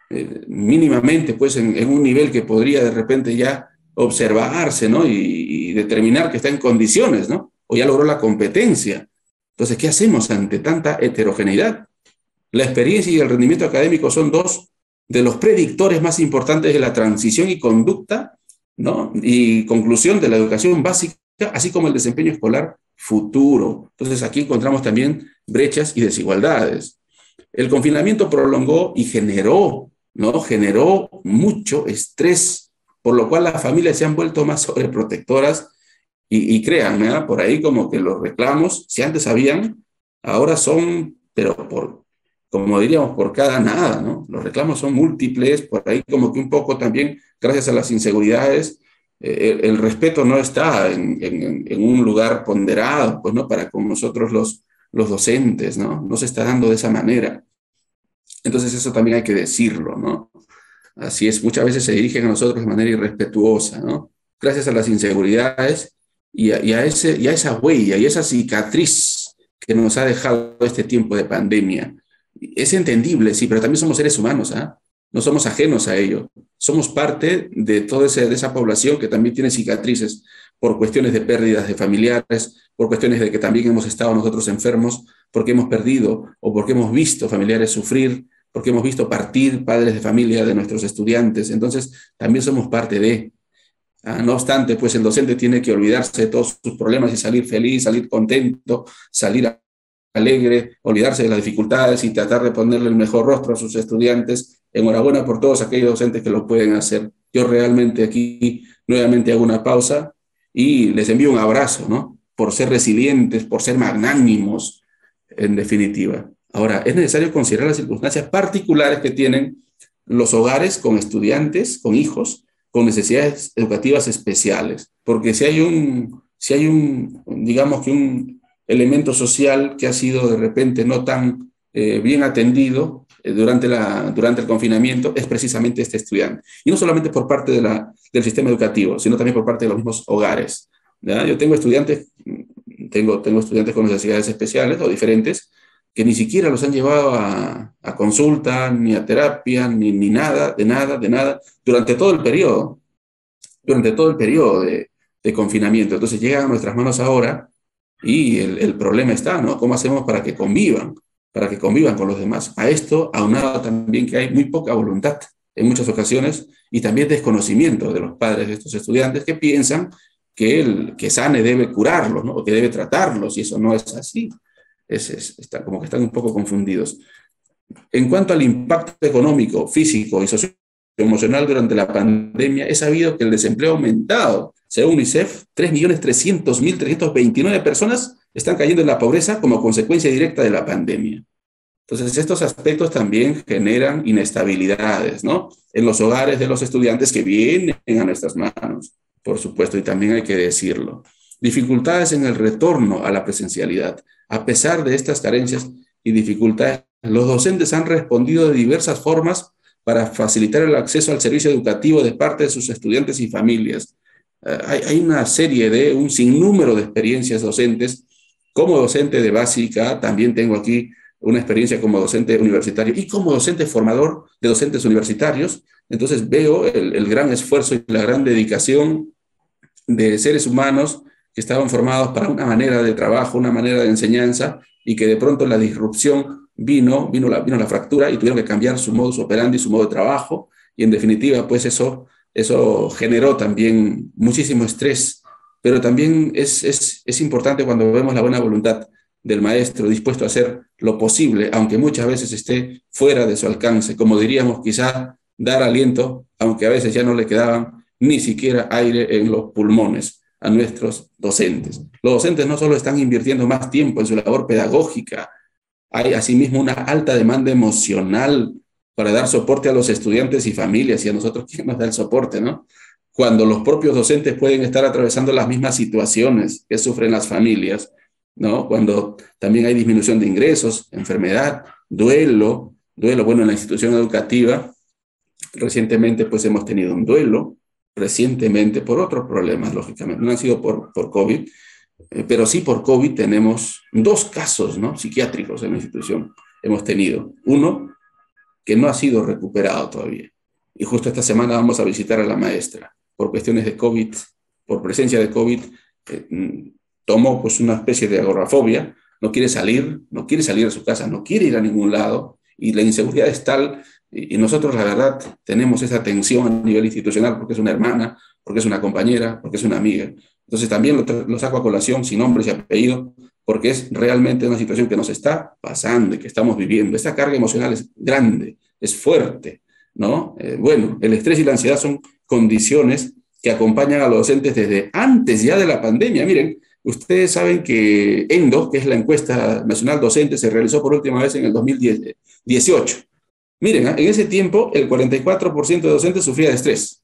eh, mínimamente pues en, en un nivel que podría de repente ya observarse, ¿no? Y, y determinar que está en condiciones, ¿no? O ya logró la competencia. Entonces, ¿qué hacemos ante tanta heterogeneidad? La experiencia y el rendimiento académico son dos de los predictores más importantes de la transición y conducta, ¿no? Y conclusión de la educación básica, así como el desempeño escolar futuro. Entonces, aquí encontramos también brechas y desigualdades. El confinamiento prolongó y generó, ¿no? Generó mucho estrés, por lo cual las familias se han vuelto más sobreprotectoras y, y créanme, ¿eh? Por ahí como que los reclamos, si antes habían, ahora son, pero por, como diríamos, por cada nada, ¿no? Los reclamos son múltiples, por ahí como que un poco también, gracias a las inseguridades, eh, el, el respeto no está en, en, en un lugar ponderado, pues, ¿no? Para con nosotros los, los docentes, ¿no? No se está dando de esa manera. Entonces eso también hay que decirlo, ¿no? Así es, muchas veces se dirigen a nosotros de manera irrespetuosa, ¿no? Gracias a las inseguridades y a, y a, ese, y a esa huella y esa cicatriz que nos ha dejado este tiempo de pandemia. Es entendible, sí, pero también somos seres humanos, ¿ah? No somos ajenos a ello. Somos parte de toda ese, de esa población que también tiene cicatrices por cuestiones de pérdidas de familiares, por cuestiones de que también hemos estado nosotros enfermos, porque hemos perdido o porque hemos visto familiares sufrir, porque hemos visto partir padres de familia de nuestros estudiantes. Entonces, también somos parte de... Ah, no obstante, pues el docente tiene que olvidarse de todos sus problemas y salir feliz, salir contento, salir alegre, olvidarse de las dificultades y tratar de ponerle el mejor rostro a sus estudiantes. Enhorabuena por todos aquellos docentes que lo pueden hacer. Yo realmente aquí nuevamente hago una pausa y les envío un abrazo, ¿no? Por ser resilientes, por ser magnánimos, en definitiva. Ahora, es necesario considerar las circunstancias particulares que tienen los hogares con estudiantes, con hijos, con necesidades educativas especiales, porque si hay un, si hay un, digamos que un elemento social que ha sido de repente no tan eh, bien atendido eh, durante, la, durante el confinamiento, es precisamente este estudiante. Y no solamente por parte de la, del sistema educativo, sino también por parte de los mismos hogares, ¿ya? Yo tengo estudiantes, tengo, tengo estudiantes con necesidades especiales o diferentes, que ni siquiera los han llevado a, a consulta, ni a terapia, ni, ni nada, de nada, de nada, durante todo el periodo, durante todo el periodo de, de confinamiento. Entonces llegan a nuestras manos ahora y el, el problema está, ¿no? ¿Cómo hacemos para que convivan? Para que convivan con los demás. A esto, aunado también que hay muy poca voluntad en muchas ocasiones y también desconocimiento de los padres de estos estudiantes que piensan que el que sane debe curarlos, ¿no? O que debe tratarlos, y eso no es así. Es, es, está, como que están un poco confundidos. En cuanto al impacto económico, físico y socioemocional durante la pandemia, es sabido que el desempleo ha aumentado. Según UNICEF, tres millones trescientos mil trescientos veintinueve personas están cayendo en la pobreza como consecuencia directa de la pandemia. Entonces, estos aspectos también generan inestabilidades, ¿no? En los hogares de los estudiantes que vienen a nuestras manos, por supuesto, y también hay que decirlo. Dificultades en el retorno a la presencialidad. A pesar de estas carencias y dificultades, los docentes han respondido de diversas formas para facilitar el acceso al servicio educativo de parte de sus estudiantes y familias. Uh, hay, hay una serie de, un sinnúmero de experiencias docentes. Como docente de básica, también tengo aquí una experiencia como docente universitario y como docente formador de docentes universitarios. Entonces veo el, el gran esfuerzo y la gran dedicación de seres humanos que estaban formados para una manera de trabajo, una manera de enseñanza, y que de pronto la disrupción vino, vino la, vino la fractura y tuvieron que cambiar su modus operandi, su modo de trabajo, y en definitiva, pues eso, eso generó también muchísimo estrés, pero también es, es, es importante cuando vemos la buena voluntad del maestro dispuesto a hacer lo posible, aunque muchas veces esté fuera de su alcance, como diríamos, quizá dar aliento, aunque a veces ya no le quedaban ni siquiera aire en los pulmones a nuestros docentes. Los docentes no solo están invirtiendo más tiempo en su labor pedagógica, hay asimismo una alta demanda emocional para dar soporte a los estudiantes y familias, y a nosotros, ¿quién nos da el soporte, no? Cuando los propios docentes pueden estar atravesando las mismas situaciones que sufren las familias, ¿no? Cuando también hay disminución de ingresos, enfermedad, duelo, duelo, bueno, en la institución educativa, recientemente pues hemos tenido un duelo, recientemente por otros problemas, lógicamente, no han sido por, por COVID, eh, pero sí por COVID tenemos dos casos, ¿no? Psiquiátricos en la institución hemos tenido. Uno, que no ha sido recuperado todavía. Y justo esta semana vamos a visitar a la maestra. Por cuestiones de COVID, por presencia de COVID, eh, tomó pues una especie de agorafobia, no quiere salir, no quiere salir de su casa, no quiere ir a ningún lado, y la inseguridad es tal, y, y nosotros la verdad tenemos esa tensión a nivel institucional porque es una hermana, porque es una compañera, porque es una amiga. Entonces también lo, lo saco a colación sin nombres y apellido, porque es realmente una situación que nos está pasando y que estamos viviendo. Esta carga emocional es grande, es fuerte, ¿no? Eh, bueno, el estrés y la ansiedad son condiciones que acompañan a los docentes desde antes ya de la pandemia. Miren, ustedes saben que ENDO, que es la encuesta nacional docente, se realizó por última vez en el dos mil dieciocho. Miren, en ese tiempo el cuarenta y cuatro por ciento de docentes sufría de estrés,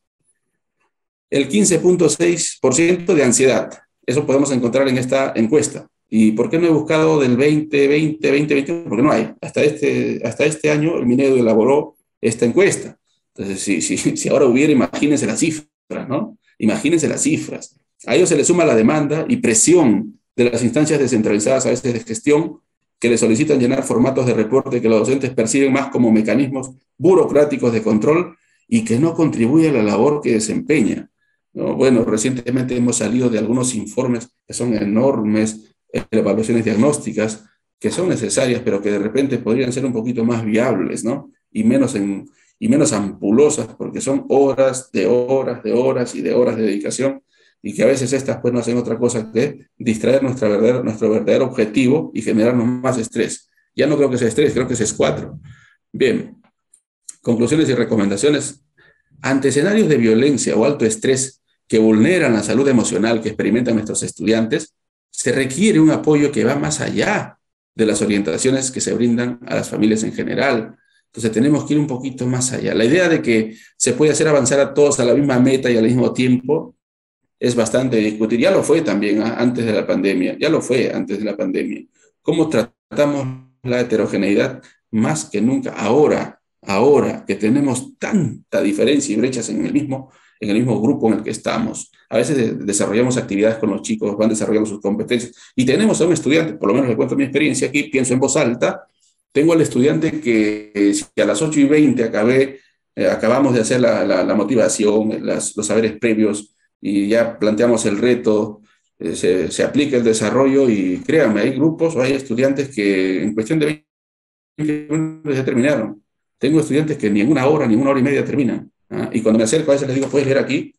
el quince punto seis por ciento de ansiedad. Eso podemos encontrar en esta encuesta. ¿Y por qué no he buscado del veinte veinte, veinte veintiuno? Porque no hay. Hasta este, hasta este año el Minedu elaboró esta encuesta. Entonces, si, si, si ahora hubiera, imagínense las cifras, ¿no? Imagínense las cifras. A ello se le suma la demanda y presión de las instancias descentralizadas, a veces de gestión, que le solicitan llenar formatos de reporte que los docentes perciben más como mecanismos burocráticos de control y que no contribuye a la labor que desempeña, ¿no? Bueno, recientemente hemos salido de algunos informes que son enormes, evaluaciones diagnósticas, que son necesarias, pero que de repente podrían ser un poquito más viables, ¿no? Y menos, en, y menos ampulosas, porque son horas de horas de horas y de horas de dedicación, y que a veces estas pues no hacen otra cosa que distraer nuestra verdadero, nuestro verdadero objetivo y generarnos más estrés. Ya no creo que sea estrés, creo que es escuadro. Bien, conclusiones y recomendaciones. Ante escenarios de violencia o alto estrés que vulneran la salud emocional que experimentan nuestros estudiantes, se requiere un apoyo que va más allá de las orientaciones que se brindan a las familias en general. Entonces tenemos que ir un poquito más allá. La idea de que se puede hacer avanzar a todos a la misma meta y al mismo tiempo es bastante discutir. Ya lo fue también ¿eh? antes de la pandemia, ya lo fue antes de la pandemia. ¿Cómo tratamos la heterogeneidad? Más que nunca, ahora, ahora que tenemos tanta diferencia y brechas en el mismo, en el mismo grupo en el que estamos. A veces de, desarrollamos actividades con los chicos, van desarrollando sus competencias, y tenemos a un estudiante, por lo menos le cuento mi experiencia aquí, pienso en voz alta, tengo al estudiante que eh, si a las ocho y veinte acabé, eh, acabamos de hacer la, la, la motivación, las, los saberes previos, y ya planteamos el reto, eh, se, se aplica el desarrollo, y créanme, hay grupos o hay estudiantes que en cuestión de veinte minutos ya terminaron. Tengo estudiantes que ni en una hora, ni en una hora y media terminan. ¿Ah? Y cuando me acerco a veces les digo, ¿puedes leer aquí?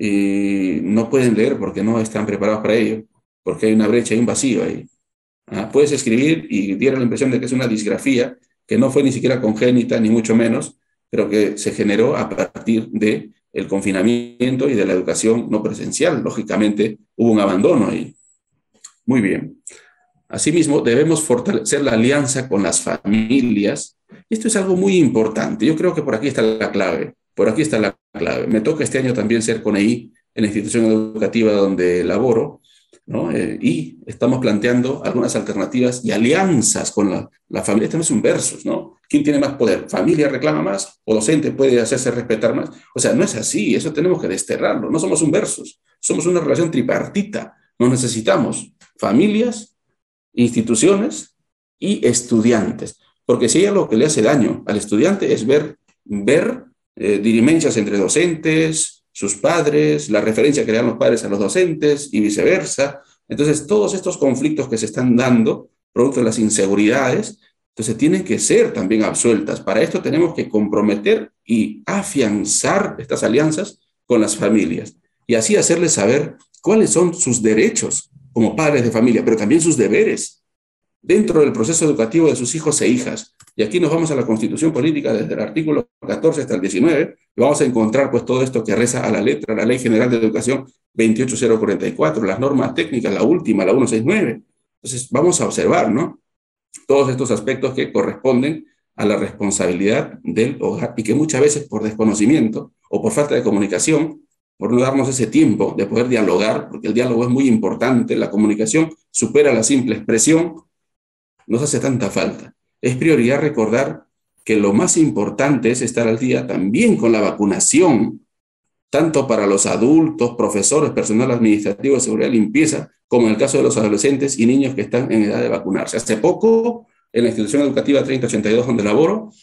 Y no pueden leer porque no están preparados para ello, porque hay una brecha, hay un vacío ahí. ¿Ah? Puedes escribir y diera la impresión de que es una disgrafía que no fue ni siquiera congénita, ni mucho menos, pero que se generó a partir del confinamiento y de la educación no presencial. Lógicamente hubo un abandono ahí. Muy bien. Asimismo, debemos fortalecer la alianza con las familias. Esto es algo muy importante. Yo creo que por aquí está la clave. Por aquí está la clave. Me toca este año también ser CONEI en la institución educativa donde laboro, ¿no? Eh, y estamos planteando algunas alternativas y alianzas con la, la familia. Esto no es un versus, ¿no? ¿Quién tiene más poder? ¿Familia reclama más? ¿O docente puede hacerse respetar más? O sea, no es así. Eso tenemos que desterrarlo. No somos un versus. Somos una relación tripartita. Nos necesitamos familias, instituciones y estudiantes. Porque si hay algo que le hace daño al estudiante es ver, ver eh, dirimencias entre docentes, sus padres, la referencia que le dan los padres a los docentes y viceversa. Entonces, todos estos conflictos que se están dando, producto de las inseguridades, entonces tienen que ser también absueltas. Para esto tenemos que comprometer y afianzar estas alianzas con las familias y así hacerles saber cuáles son sus derechos como padres de familia, pero también sus deberes dentro del proceso educativo de sus hijos e hijas. Y aquí nos vamos a la Constitución Política desde el artículo catorce hasta el diecinueve, y vamos a encontrar pues todo esto que reza a la letra, la Ley General de Educación veintiocho mil cuarenta y cuatro, las normas técnicas, la última, la ciento sesenta y nueve. Entonces vamos a observar, ¿no?, todos estos aspectos que corresponden a la responsabilidad del hogar y que muchas veces por desconocimiento o por falta de comunicación, por no darnos ese tiempo de poder dialogar, porque el diálogo es muy importante, la comunicación supera la simple expresión, nos hace tanta falta. Es prioridad recordar que lo más importante es estar al día también con la vacunación, tanto para los adultos, profesores, personal administrativo de seguridad y limpieza, como en el caso de los adolescentes y niños que están en edad de vacunarse. Hace poco, en la institución educativa treinta ochenta y dos donde laboro,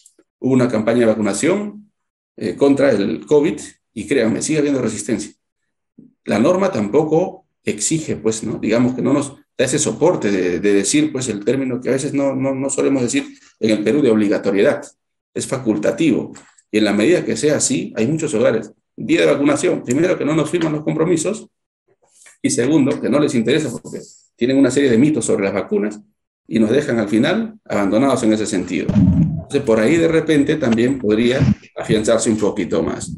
hubo una campaña de vacunación eh, contra el COVID y créanme, sigue habiendo resistencia. La norma tampoco exige, pues, ¿no? Digamos que no nos da ese soporte de, de decir, pues, el término que a veces no, no, no solemos decir en el Perú de obligatoriedad. Es facultativo. Y en la medida que sea así, hay muchos hogares. Día de vacunación, primero que no nos firman los compromisos y segundo, que no les interesa porque tienen una serie de mitos sobre las vacunas y nos dejan al final abandonados en ese sentido. Entonces, por ahí de repente también podría afianzarse un poquito más.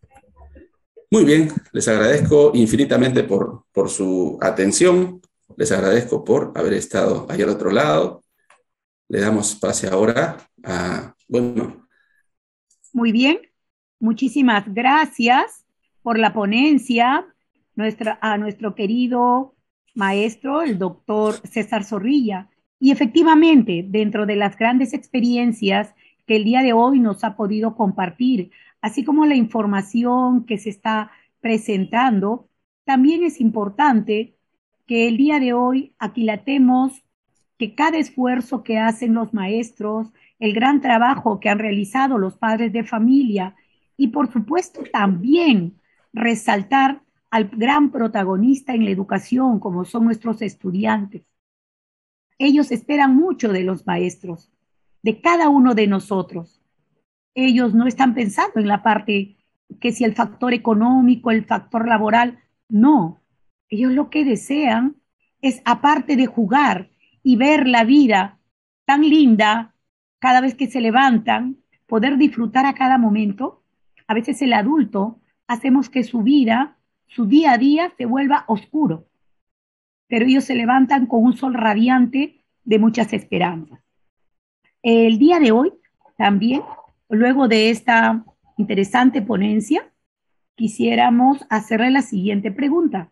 Muy bien, les agradezco infinitamente por, por su atención, les agradezco por haber estado ahí al otro lado. Le damos pase ahora a, bueno. Muy bien, muchísimas gracias por la ponencia nuestra, a nuestro querido maestro, el doctor César Zorrilla. Y efectivamente, dentro de las grandes experiencias que el día de hoy nos ha podido compartir, así como la información que se está presentando, también es importante que el día de hoy aquilatemos que cada esfuerzo que hacen los maestros, el gran trabajo que han realizado los padres de familia y por supuesto también resaltar al gran protagonista en la educación como son nuestros estudiantes. Ellos esperan mucho de los maestros, de cada uno de nosotros. Ellos no están pensando en la parte que si el factor económico, el factor laboral, no. Ellos lo que desean es, aparte de jugar y ver la vida tan linda cada vez que se levantan, poder disfrutar a cada momento. A veces el adulto hacemos que su vida, su día a día se vuelva oscuro, pero ellos se levantan con un sol radiante de muchas esperanzas. El día de hoy también, luego de esta interesante ponencia, quisiéramos hacerle la siguiente pregunta.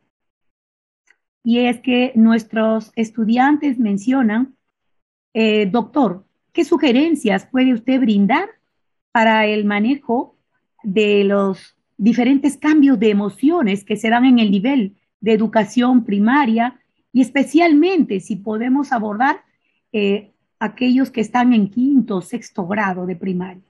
Y es que nuestros estudiantes mencionan, eh, doctor, ¿qué sugerencias puede usted brindar para el manejo de los diferentes cambios de emociones que se dan en el nivel de educación primaria y especialmente si podemos abordar eh, aquellos que están en quinto o sexto grado de primaria?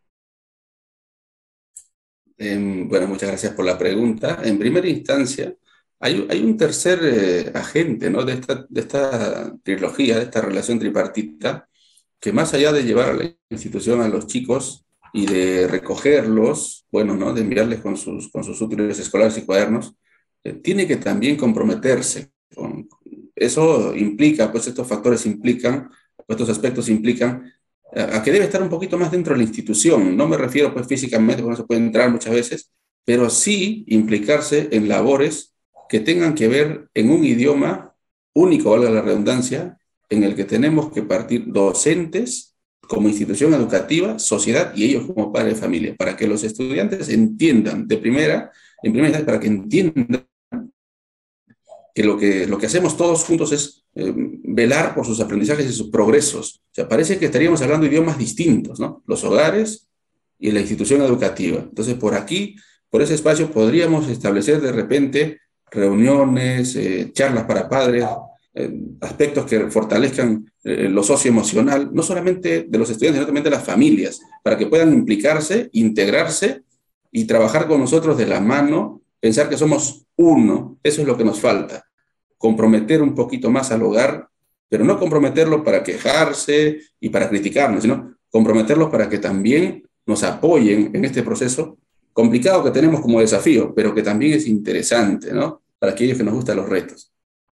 Eh, bueno, muchas gracias por la pregunta. En primera instancia, hay, hay un tercer eh, agente, ¿no? de, esta, de esta trilogía, de esta relación tripartita, que más allá de llevar a la institución a los chicos y de recogerlos, bueno, ¿no? de enviarles con sus, con sus útiles escolares y cuadernos, eh, tiene que también comprometerse. Con, eso implica, pues estos factores implican, estos aspectos implican a que debe estar un poquito más dentro de la institución. No me refiero pues físicamente, porque no se puede entrar muchas veces, pero sí implicarse en labores que tengan que ver en un idioma único, valga la redundancia, en el que tenemos que partir docentes como institución educativa, sociedad y ellos como padres de familia, para que los estudiantes entiendan de primera, en primera instancia, para que entiendan que lo que, lo que hacemos todos juntos es eh, velar por sus aprendizajes y sus progresos. O sea, parece que estaríamos hablando idiomas distintos, ¿no? Los hogares y la institución educativa. Entonces, por aquí, por ese espacio, podríamos establecer de repente reuniones, eh, charlas para padres, eh, aspectos que fortalezcan eh, lo socioemocional, no solamente de los estudiantes, sino también de las familias, para que puedan implicarse, integrarse y trabajar con nosotros de la mano, pensar que somos uno. Eso es lo que nos falta. Comprometer un poquito más al hogar, pero no comprometerlo para quejarse y para criticarnos, sino comprometerlos para que también nos apoyen en este proceso complicado que tenemos como desafío, pero que también es interesante, ¿no? Para aquellos que nos gustan los retos.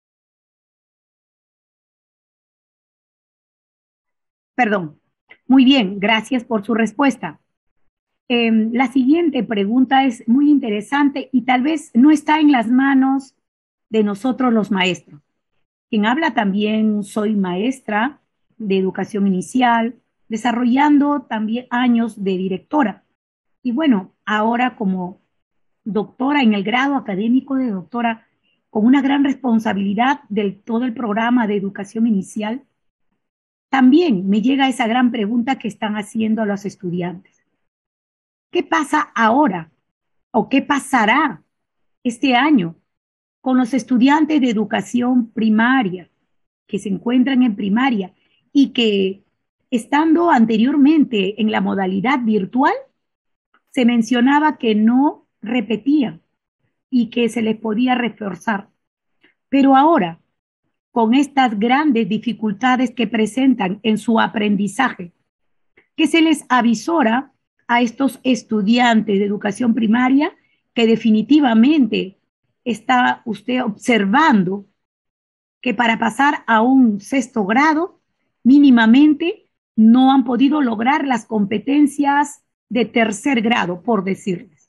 Perdón. Muy bien, gracias por su respuesta. Eh, la siguiente pregunta es muy interesante y tal vez no está en las manos de nosotros los maestros. Quien habla también soy maestra de educación inicial, desarrollando también años de directora. Y bueno, ahora como doctora en el grado académico de doctora, con una gran responsabilidad de todo el programa de educación inicial, también me llega esa gran pregunta que están haciendo a los estudiantes. ¿Qué pasa ahora o qué pasará este año con los estudiantes de educación primaria que se encuentran en primaria y que estando anteriormente en la modalidad virtual, se mencionaba que no repetían y que se les podía reforzar. Pero ahora, con estas grandes dificultades que presentan en su aprendizaje, ¿qué se les avisora a estos estudiantes de educación primaria que definitivamente está usted observando que para pasar a un sexto grado mínimamente no han podido lograr las competencias de tercer grado, por decirles?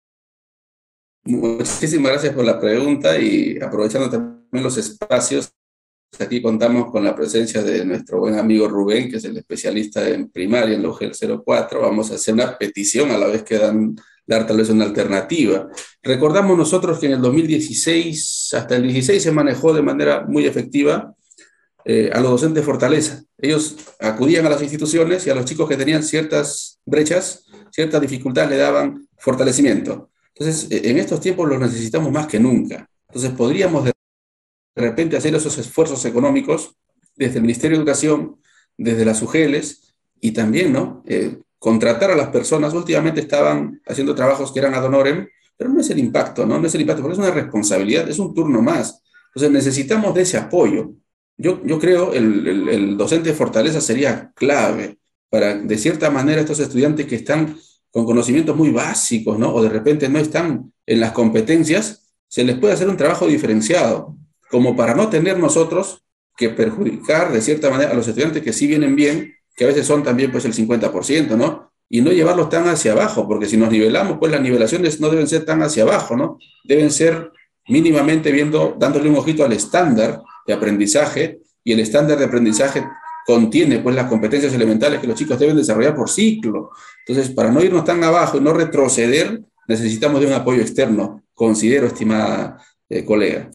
Muchísimas gracias por la pregunta y aprovechando también los espacios, aquí contamos con la presencia de nuestro buen amigo Rubén, que es el especialista en primaria en la U G E L cero cuatro. Vamos a hacer una petición a la vez que dan, dar tal vez una alternativa. Recordamos nosotros que en el dos mil dieciséis, hasta el dieciséis se manejó de manera muy efectiva eh, a los docentes Fortaleza. Ellos acudían a las instituciones y a los chicos que tenían ciertas brechas, ciertas dificultades, le daban fortalecimiento. Entonces, en estos tiempos los necesitamos más que nunca. Entonces, podríamos de repente hacer esos esfuerzos económicos desde el Ministerio de Educación, desde las U G E Ls, y también, ¿no? Eh, contratar a las personas. Últimamente estaban haciendo trabajos que eran ad honorem, pero no es el impacto, ¿no? No es el impacto, porque es una responsabilidad, es un turno más. Entonces, necesitamos de ese apoyo. Yo, yo creo el, el, el docente de Fortaleza sería clave para, de cierta manera, estos estudiantes que están con conocimientos muy básicos, ¿no? O de repente no están en las competencias, se les puede hacer un trabajo diferenciado, como para no tener nosotros que perjudicar de cierta manera a los estudiantes que sí vienen bien, que a veces son también pues el cincuenta por ciento, ¿no? Y no llevarlos tan hacia abajo, porque si nos nivelamos, pues las nivelaciones no deben ser tan hacia abajo, ¿no? Deben ser mínimamente viendo, dándole un ojito al estándar de aprendizaje, y el estándar de aprendizaje contiene pues las competencias elementales que los chicos deben desarrollar por ciclo. Entonces, para no irnos tan abajo y no retroceder, necesitamos de un apoyo externo, considero, estimada eh, colega.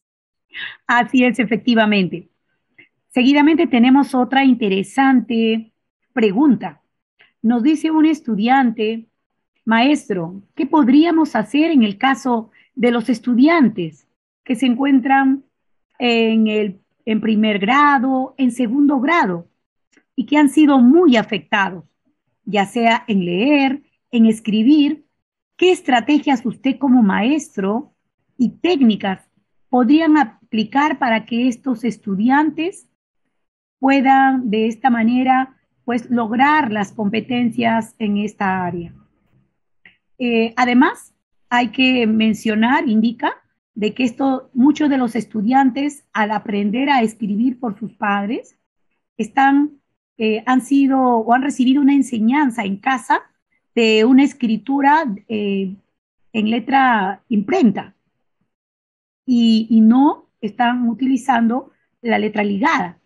Así es, efectivamente. Seguidamente tenemos otra interesante pregunta. Nos dice un estudiante: maestro, ¿qué podríamos hacer en el caso de los estudiantes que se encuentran en el en primer grado, en segundo grado, y que han sido muy afectados, ya sea en leer, en escribir? ¿Qué estrategias usted como maestro y técnicas podrían aplicar para que estos estudiantes puedan de esta manera pues lograr las competencias en esta área? Eh, además, hay que mencionar, indica, de que esto, muchos de los estudiantes, al aprender a escribir por sus padres, están, eh, han sido o han recibido una enseñanza en casa de una escritura eh, en letra imprenta, y, y no están utilizando la letra ligada.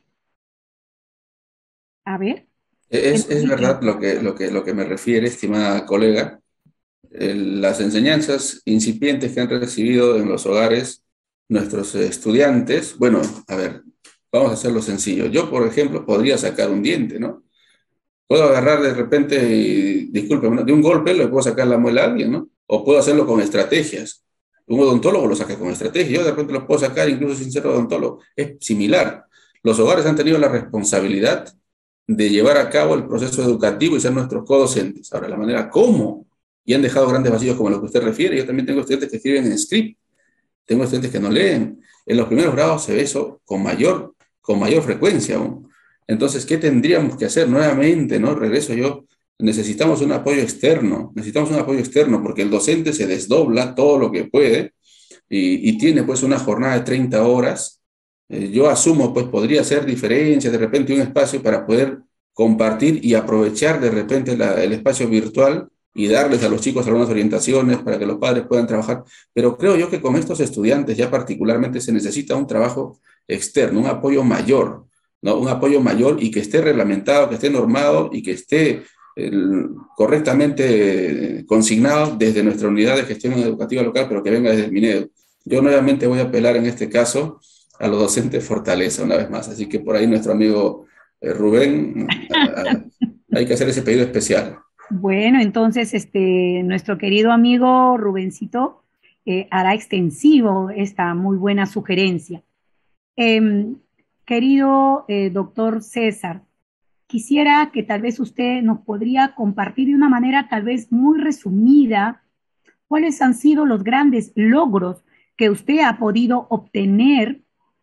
A ver. Es, es verdad lo que, lo, que, lo que me refiere, estimada colega. Las enseñanzas incipientes que han recibido en los hogares nuestros estudiantes, bueno, a ver, vamos a hacerlo sencillo. Yo, por ejemplo, podría sacar un diente, ¿no? Puedo agarrar de repente, y, disculpe, de un golpe le puedo sacar la muela a alguien, ¿no? O puedo hacerlo con estrategias. Un odontólogo lo saca con estrategias. Yo de repente lo puedo sacar incluso sin ser odontólogo. Es similar. Los hogares han tenido la responsabilidad de llevar a cabo el proceso educativo y ser nuestros co-docentes. Ahora, la manera cómo, y han dejado grandes vacíos como lo que usted refiere. Yo también tengo estudiantes que escriben en script, tengo estudiantes que no leen. En los primeros grados se ve eso con mayor, con mayor frecuencia aún. Entonces, ¿qué tendríamos que hacer? Nuevamente, ¿no? Regreso yo, necesitamos un apoyo externo, necesitamos un apoyo externo, porque el docente se desdobla todo lo que puede y, y tiene pues una jornada de treinta horas. Eh, yo asumo, pues podría ser diferencia, de repente un espacio para poder compartir y aprovechar de repente la, el espacio virtual y darles a los chicos algunas orientaciones para que los padres puedan trabajar. Pero creo yo que con estos estudiantes ya particularmente se necesita un trabajo externo, un apoyo mayor, ¿no? Un apoyo mayor y que esté reglamentado, que esté normado y que esté eh, correctamente consignado desde nuestra unidad de gestión educativa local, pero que venga desde el Minedu. Yo nuevamente voy a apelar en este caso a los docentes Fortaleza una vez más, así que por ahí nuestro amigo eh, Rubén, a, a, hay que hacer ese pedido especial. Bueno, entonces este, nuestro querido amigo Rubencito eh, hará extensivo esta muy buena sugerencia. Eh, querido eh, doctor César, quisiera que tal vez usted nos podría compartir de una manera tal vez muy resumida cuáles han sido los grandes logros que usted ha podido obtener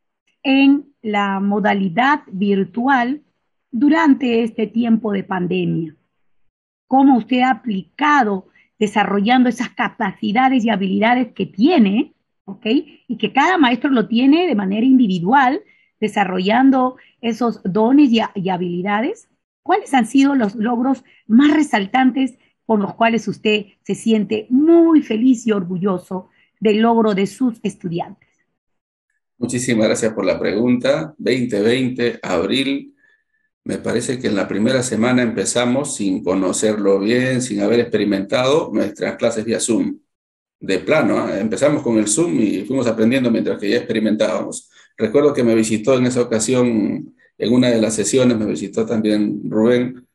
en la modalidad virtual durante este tiempo de pandemia. Cómo usted ha aplicado desarrollando esas capacidades y habilidades que tiene, ¿ok? Y que cada maestro lo tiene de manera individual, desarrollando esos dones y, y habilidades. ¿Cuáles han sido los logros más resaltantes con los cuales usted se siente muy feliz y orgulloso del logro de sus estudiantes? Muchísimas gracias por la pregunta. veinte veinte, abril. Me parece que en la primera semana empezamos sin conocerlo bien, sin haber experimentado nuestras clases vía Zoom. De plano, ¿eh? Empezamos con el Zoom y fuimos aprendiendo mientras que ya experimentábamos. Recuerdo que me visitó en esa ocasión, en una de las sesiones, me visitó también Rubén.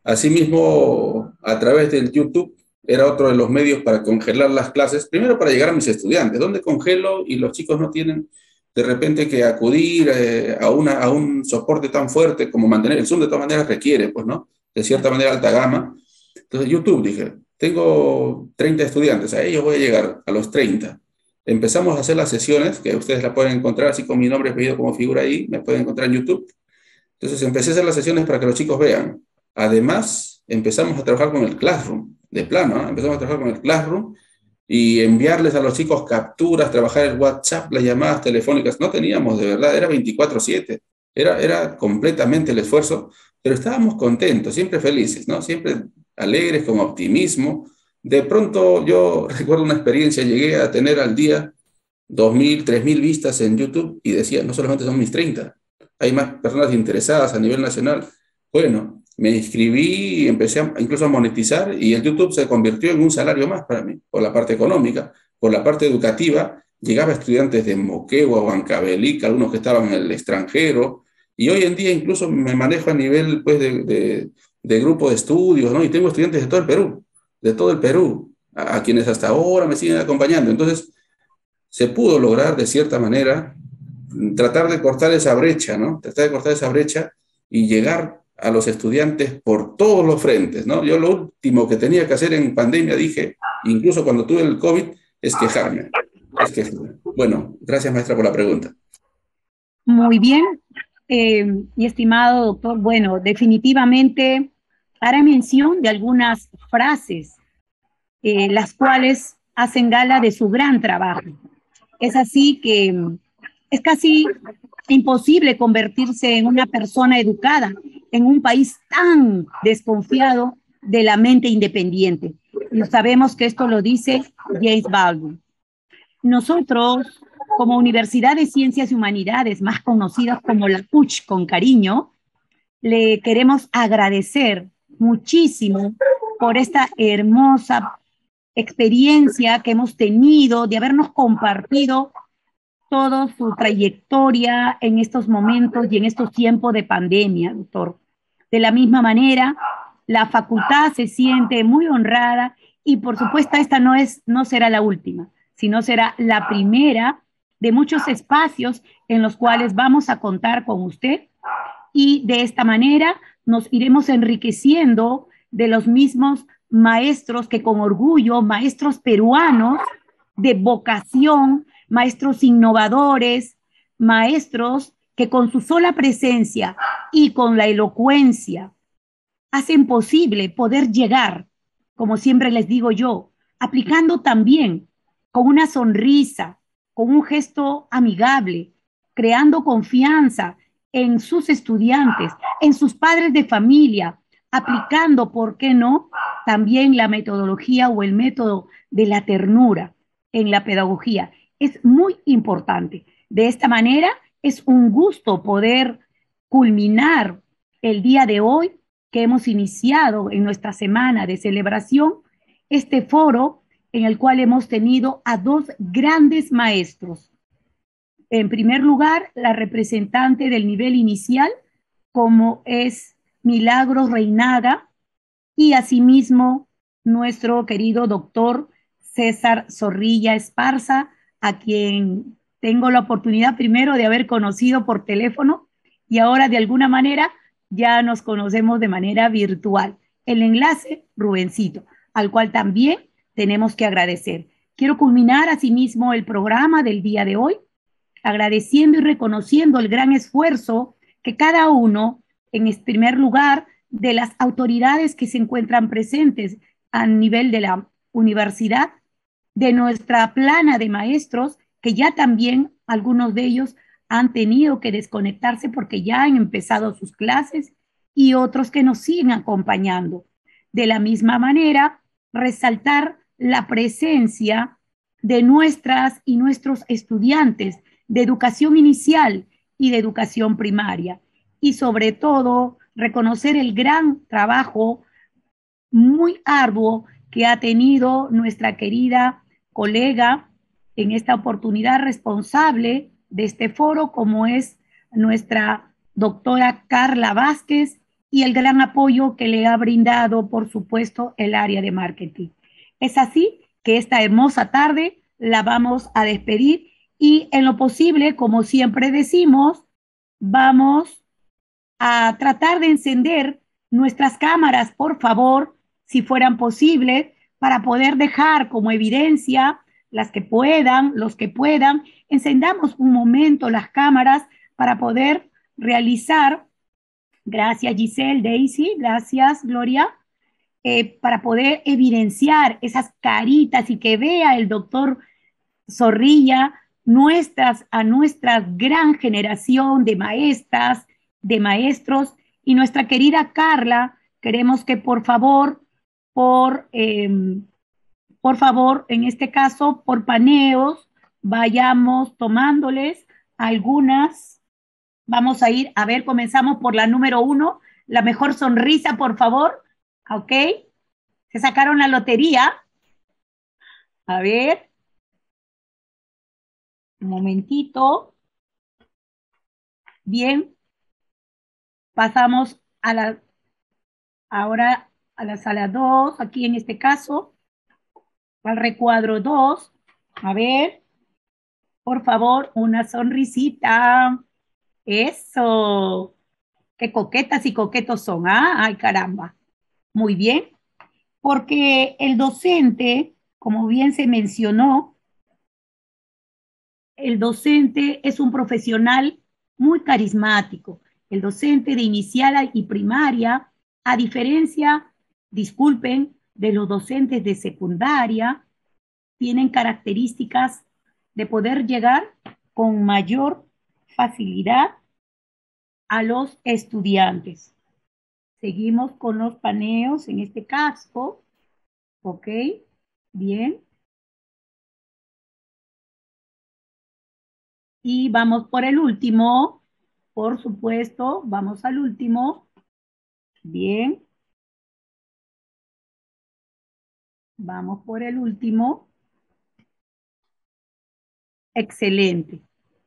Asimismo, a través del YouTube, era otro de los medios para congelar las clases, primero para llegar a mis estudiantes. ¿Dónde congelo y los chicos no tienen de repente que acudir eh, a, una, a un soporte tan fuerte como mantener el Zoom? De todas maneras requiere, pues, ¿no? De cierta manera alta gama. Entonces YouTube, dije, tengo treinta estudiantes, a ellos voy a llegar, a los treinta. Empezamos a hacer las sesiones, que ustedes la pueden encontrar así con mi nombre y apellido como figura ahí, me pueden encontrar en YouTube. Entonces empecé a hacer las sesiones para que los chicos vean. Además, empezamos a trabajar con el Classroom, de plano, ¿eh? Empezamos a trabajar con el Classroom y enviarles a los chicos capturas, trabajar el WhatsApp, las llamadas telefónicas. No teníamos, de verdad, era veinticuatro siete. Era, era completamente el esfuerzo, pero estábamos contentos, siempre felices, ¿no? Siempre alegres, con optimismo. De pronto yo recuerdo una experiencia, llegué a tener al día dos mil, tres mil vistas en YouTube y decía, no solamente son mis treinta, hay más personas interesadas a nivel nacional. Bueno, me inscribí y empecé a, incluso a monetizar, y el YouTube se convirtió en un salario más para mí, por la parte económica. Por la parte educativa, llegaba estudiantes de Moquegua, Huancavelica, algunos que estaban en el extranjero, y hoy en día incluso me manejo a nivel, pues, de, de, de grupo de estudios, ¿no? Y tengo estudiantes de todo el Perú, de todo el Perú, a, a quienes hasta ahora me siguen acompañando. Entonces, se pudo lograr de cierta manera tratar de cortar esa brecha, ¿no? Tratar de cortar esa brecha y llegar a los estudiantes por todos los frentes, ¿no? Yo lo último que tenía que hacer en pandemia, dije, incluso cuando tuve el COVID, es quejarme. Es quejarme. Bueno, gracias, maestra, por la pregunta. Muy bien, eh, mi estimado doctor. Bueno, definitivamente hará mención de algunas frases, eh, las cuales hacen gala de su gran trabajo. Es así que es casi imposible convertirse en una persona educada en un país tan desconfiado de la mente independiente. Y sabemos que esto lo dice James Baldwin. Nosotros, como Universidad de Ciencias y Humanidades, más conocidas como la U C H con cariño, le queremos agradecer muchísimo por esta hermosa experiencia que hemos tenido de habernos compartido toda su trayectoria en estos momentos y en estos tiempos de pandemia, doctor. De la misma manera, la facultad se siente muy honrada y, por supuesto, esta no, es, no será la última, sino será la primera de muchos espacios en los cuales vamos a contar con usted, y de esta manera nos iremos enriqueciendo de los mismos maestros que con orgullo, maestros peruanos de vocación, maestros innovadores, maestros que con su sola presencia y con la elocuencia hacen posible poder llegar, como siempre les digo yo, aplicando también con una sonrisa, con un gesto amigable, creando confianza en sus estudiantes, en sus padres de familia, aplicando, ¿por qué no?, también la metodología o el método de la ternura en la pedagogía. Es muy importante. De esta manera, es un gusto poder culminar el día de hoy, que hemos iniciado en nuestra semana de celebración, este foro en el cual hemos tenido a dos grandes maestros. En primer lugar, la representante del nivel inicial, como es Milagros Reinaga, y asimismo nuestro querido doctor César Zorrilla Esparza, a quien tengo la oportunidad primero de haber conocido por teléfono y ahora de alguna manera ya nos conocemos de manera virtual. El enlace, Rubencito, al cual también tenemos que agradecer. Quiero culminar asimismo el programa del día de hoy, agradeciendo y reconociendo el gran esfuerzo que cada uno, en primer lugar, de las autoridades que se encuentran presentes a nivel de la universidad, de nuestra plana de maestros, que ya también algunos de ellos han tenido que desconectarse porque ya han empezado sus clases, y otros que nos siguen acompañando. De la misma manera, resaltar la presencia de nuestras y nuestros estudiantes de educación inicial y de educación primaria, y sobre todo reconocer el gran trabajo muy arduo que ha tenido nuestra querida colega en esta oportunidad responsable de este foro, como es nuestra doctora Carla Vázquez, y el gran apoyo que le ha brindado, por supuesto, el área de marketing. Es así que esta hermosa tarde la vamos a despedir y en lo posible, como siempre decimos, vamos a tratar de encender nuestras cámaras, por favor, si fueran posibles, para poder dejar como evidencia las que puedan, los que puedan, encendamos un momento las cámaras para poder realizar, gracias Giselle, Daisy, gracias Gloria, eh, para poder evidenciar esas caritas y que vea el doctor Zorrilla nuestras, a nuestra gran generación de maestras, de maestros, y nuestra querida Carla, queremos que por favor, por, eh, por favor, en este caso, por paneos, vayamos tomándoles algunas. Vamos a ir, a ver, comenzamos por la número uno, la mejor sonrisa, por favor, ¿ok? Se sacaron la lotería. A ver. Un momentito. Bien. Pasamos a la, ahora a la sala dos, aquí en este caso, al recuadro dos. A ver, por favor, una sonrisita. Eso. Qué coquetas y coquetos son, ¿ah? Ay, caramba. Muy bien. Porque el docente, como bien se mencionó, el docente es un profesional muy carismático. El docente de inicial y primaria, a diferencia, disculpen, de los docentes de secundaria, tienen características de poder llegar con mayor facilidad a los estudiantes. Seguimos con los paneos en este caso. Ok, bien. Y vamos por el último. Por supuesto, vamos al último. Bien. Vamos por el último. Excelente.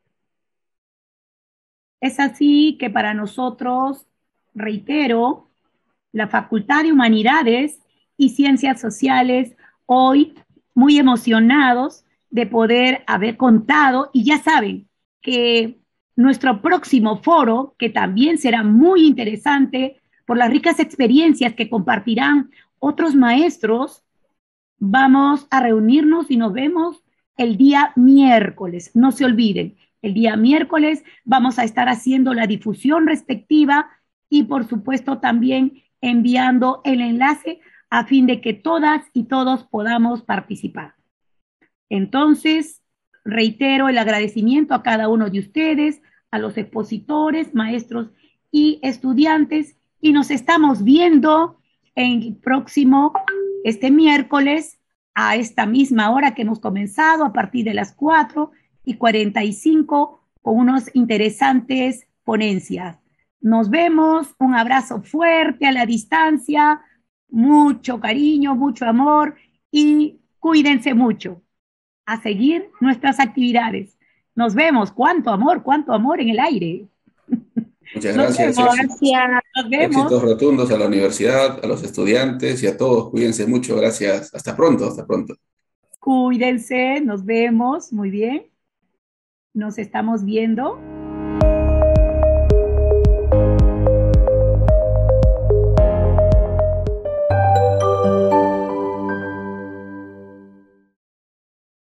Es así que para nosotros, reitero, la Facultad de Humanidades y Ciencias Sociales, hoy muy emocionados de poder haber contado, y ya saben que nuestro próximo foro, que también será muy interesante por las ricas experiencias que compartirán otros maestros, vamos a reunirnos y nos vemos el día miércoles. No se olviden, el día miércoles vamos a estar haciendo la difusión respectiva y por supuesto también enviando el enlace a fin de que todas y todos podamos participar. Entonces, reitero el agradecimiento a cada uno de ustedes, a los expositores, maestros y estudiantes, y nos estamos viendo en el próximo, este miércoles, a esta misma hora que hemos comenzado, a partir de las cuatro y cuarenta y cinco, con unos interesantes ponencias. Nos vemos, un abrazo fuerte a la distancia, mucho cariño, mucho amor y cuídense mucho. A seguir nuestras actividades. Nos vemos. Cuánto amor, cuánto amor en el aire. Muchas gracias. Nos vemos. Gracias. Nos vemos. Éxitos rotundos a la universidad, a los estudiantes y a todos. Cuídense mucho. Gracias. Hasta pronto, hasta pronto. Cuídense. Nos vemos. Muy bien. Nos estamos viendo.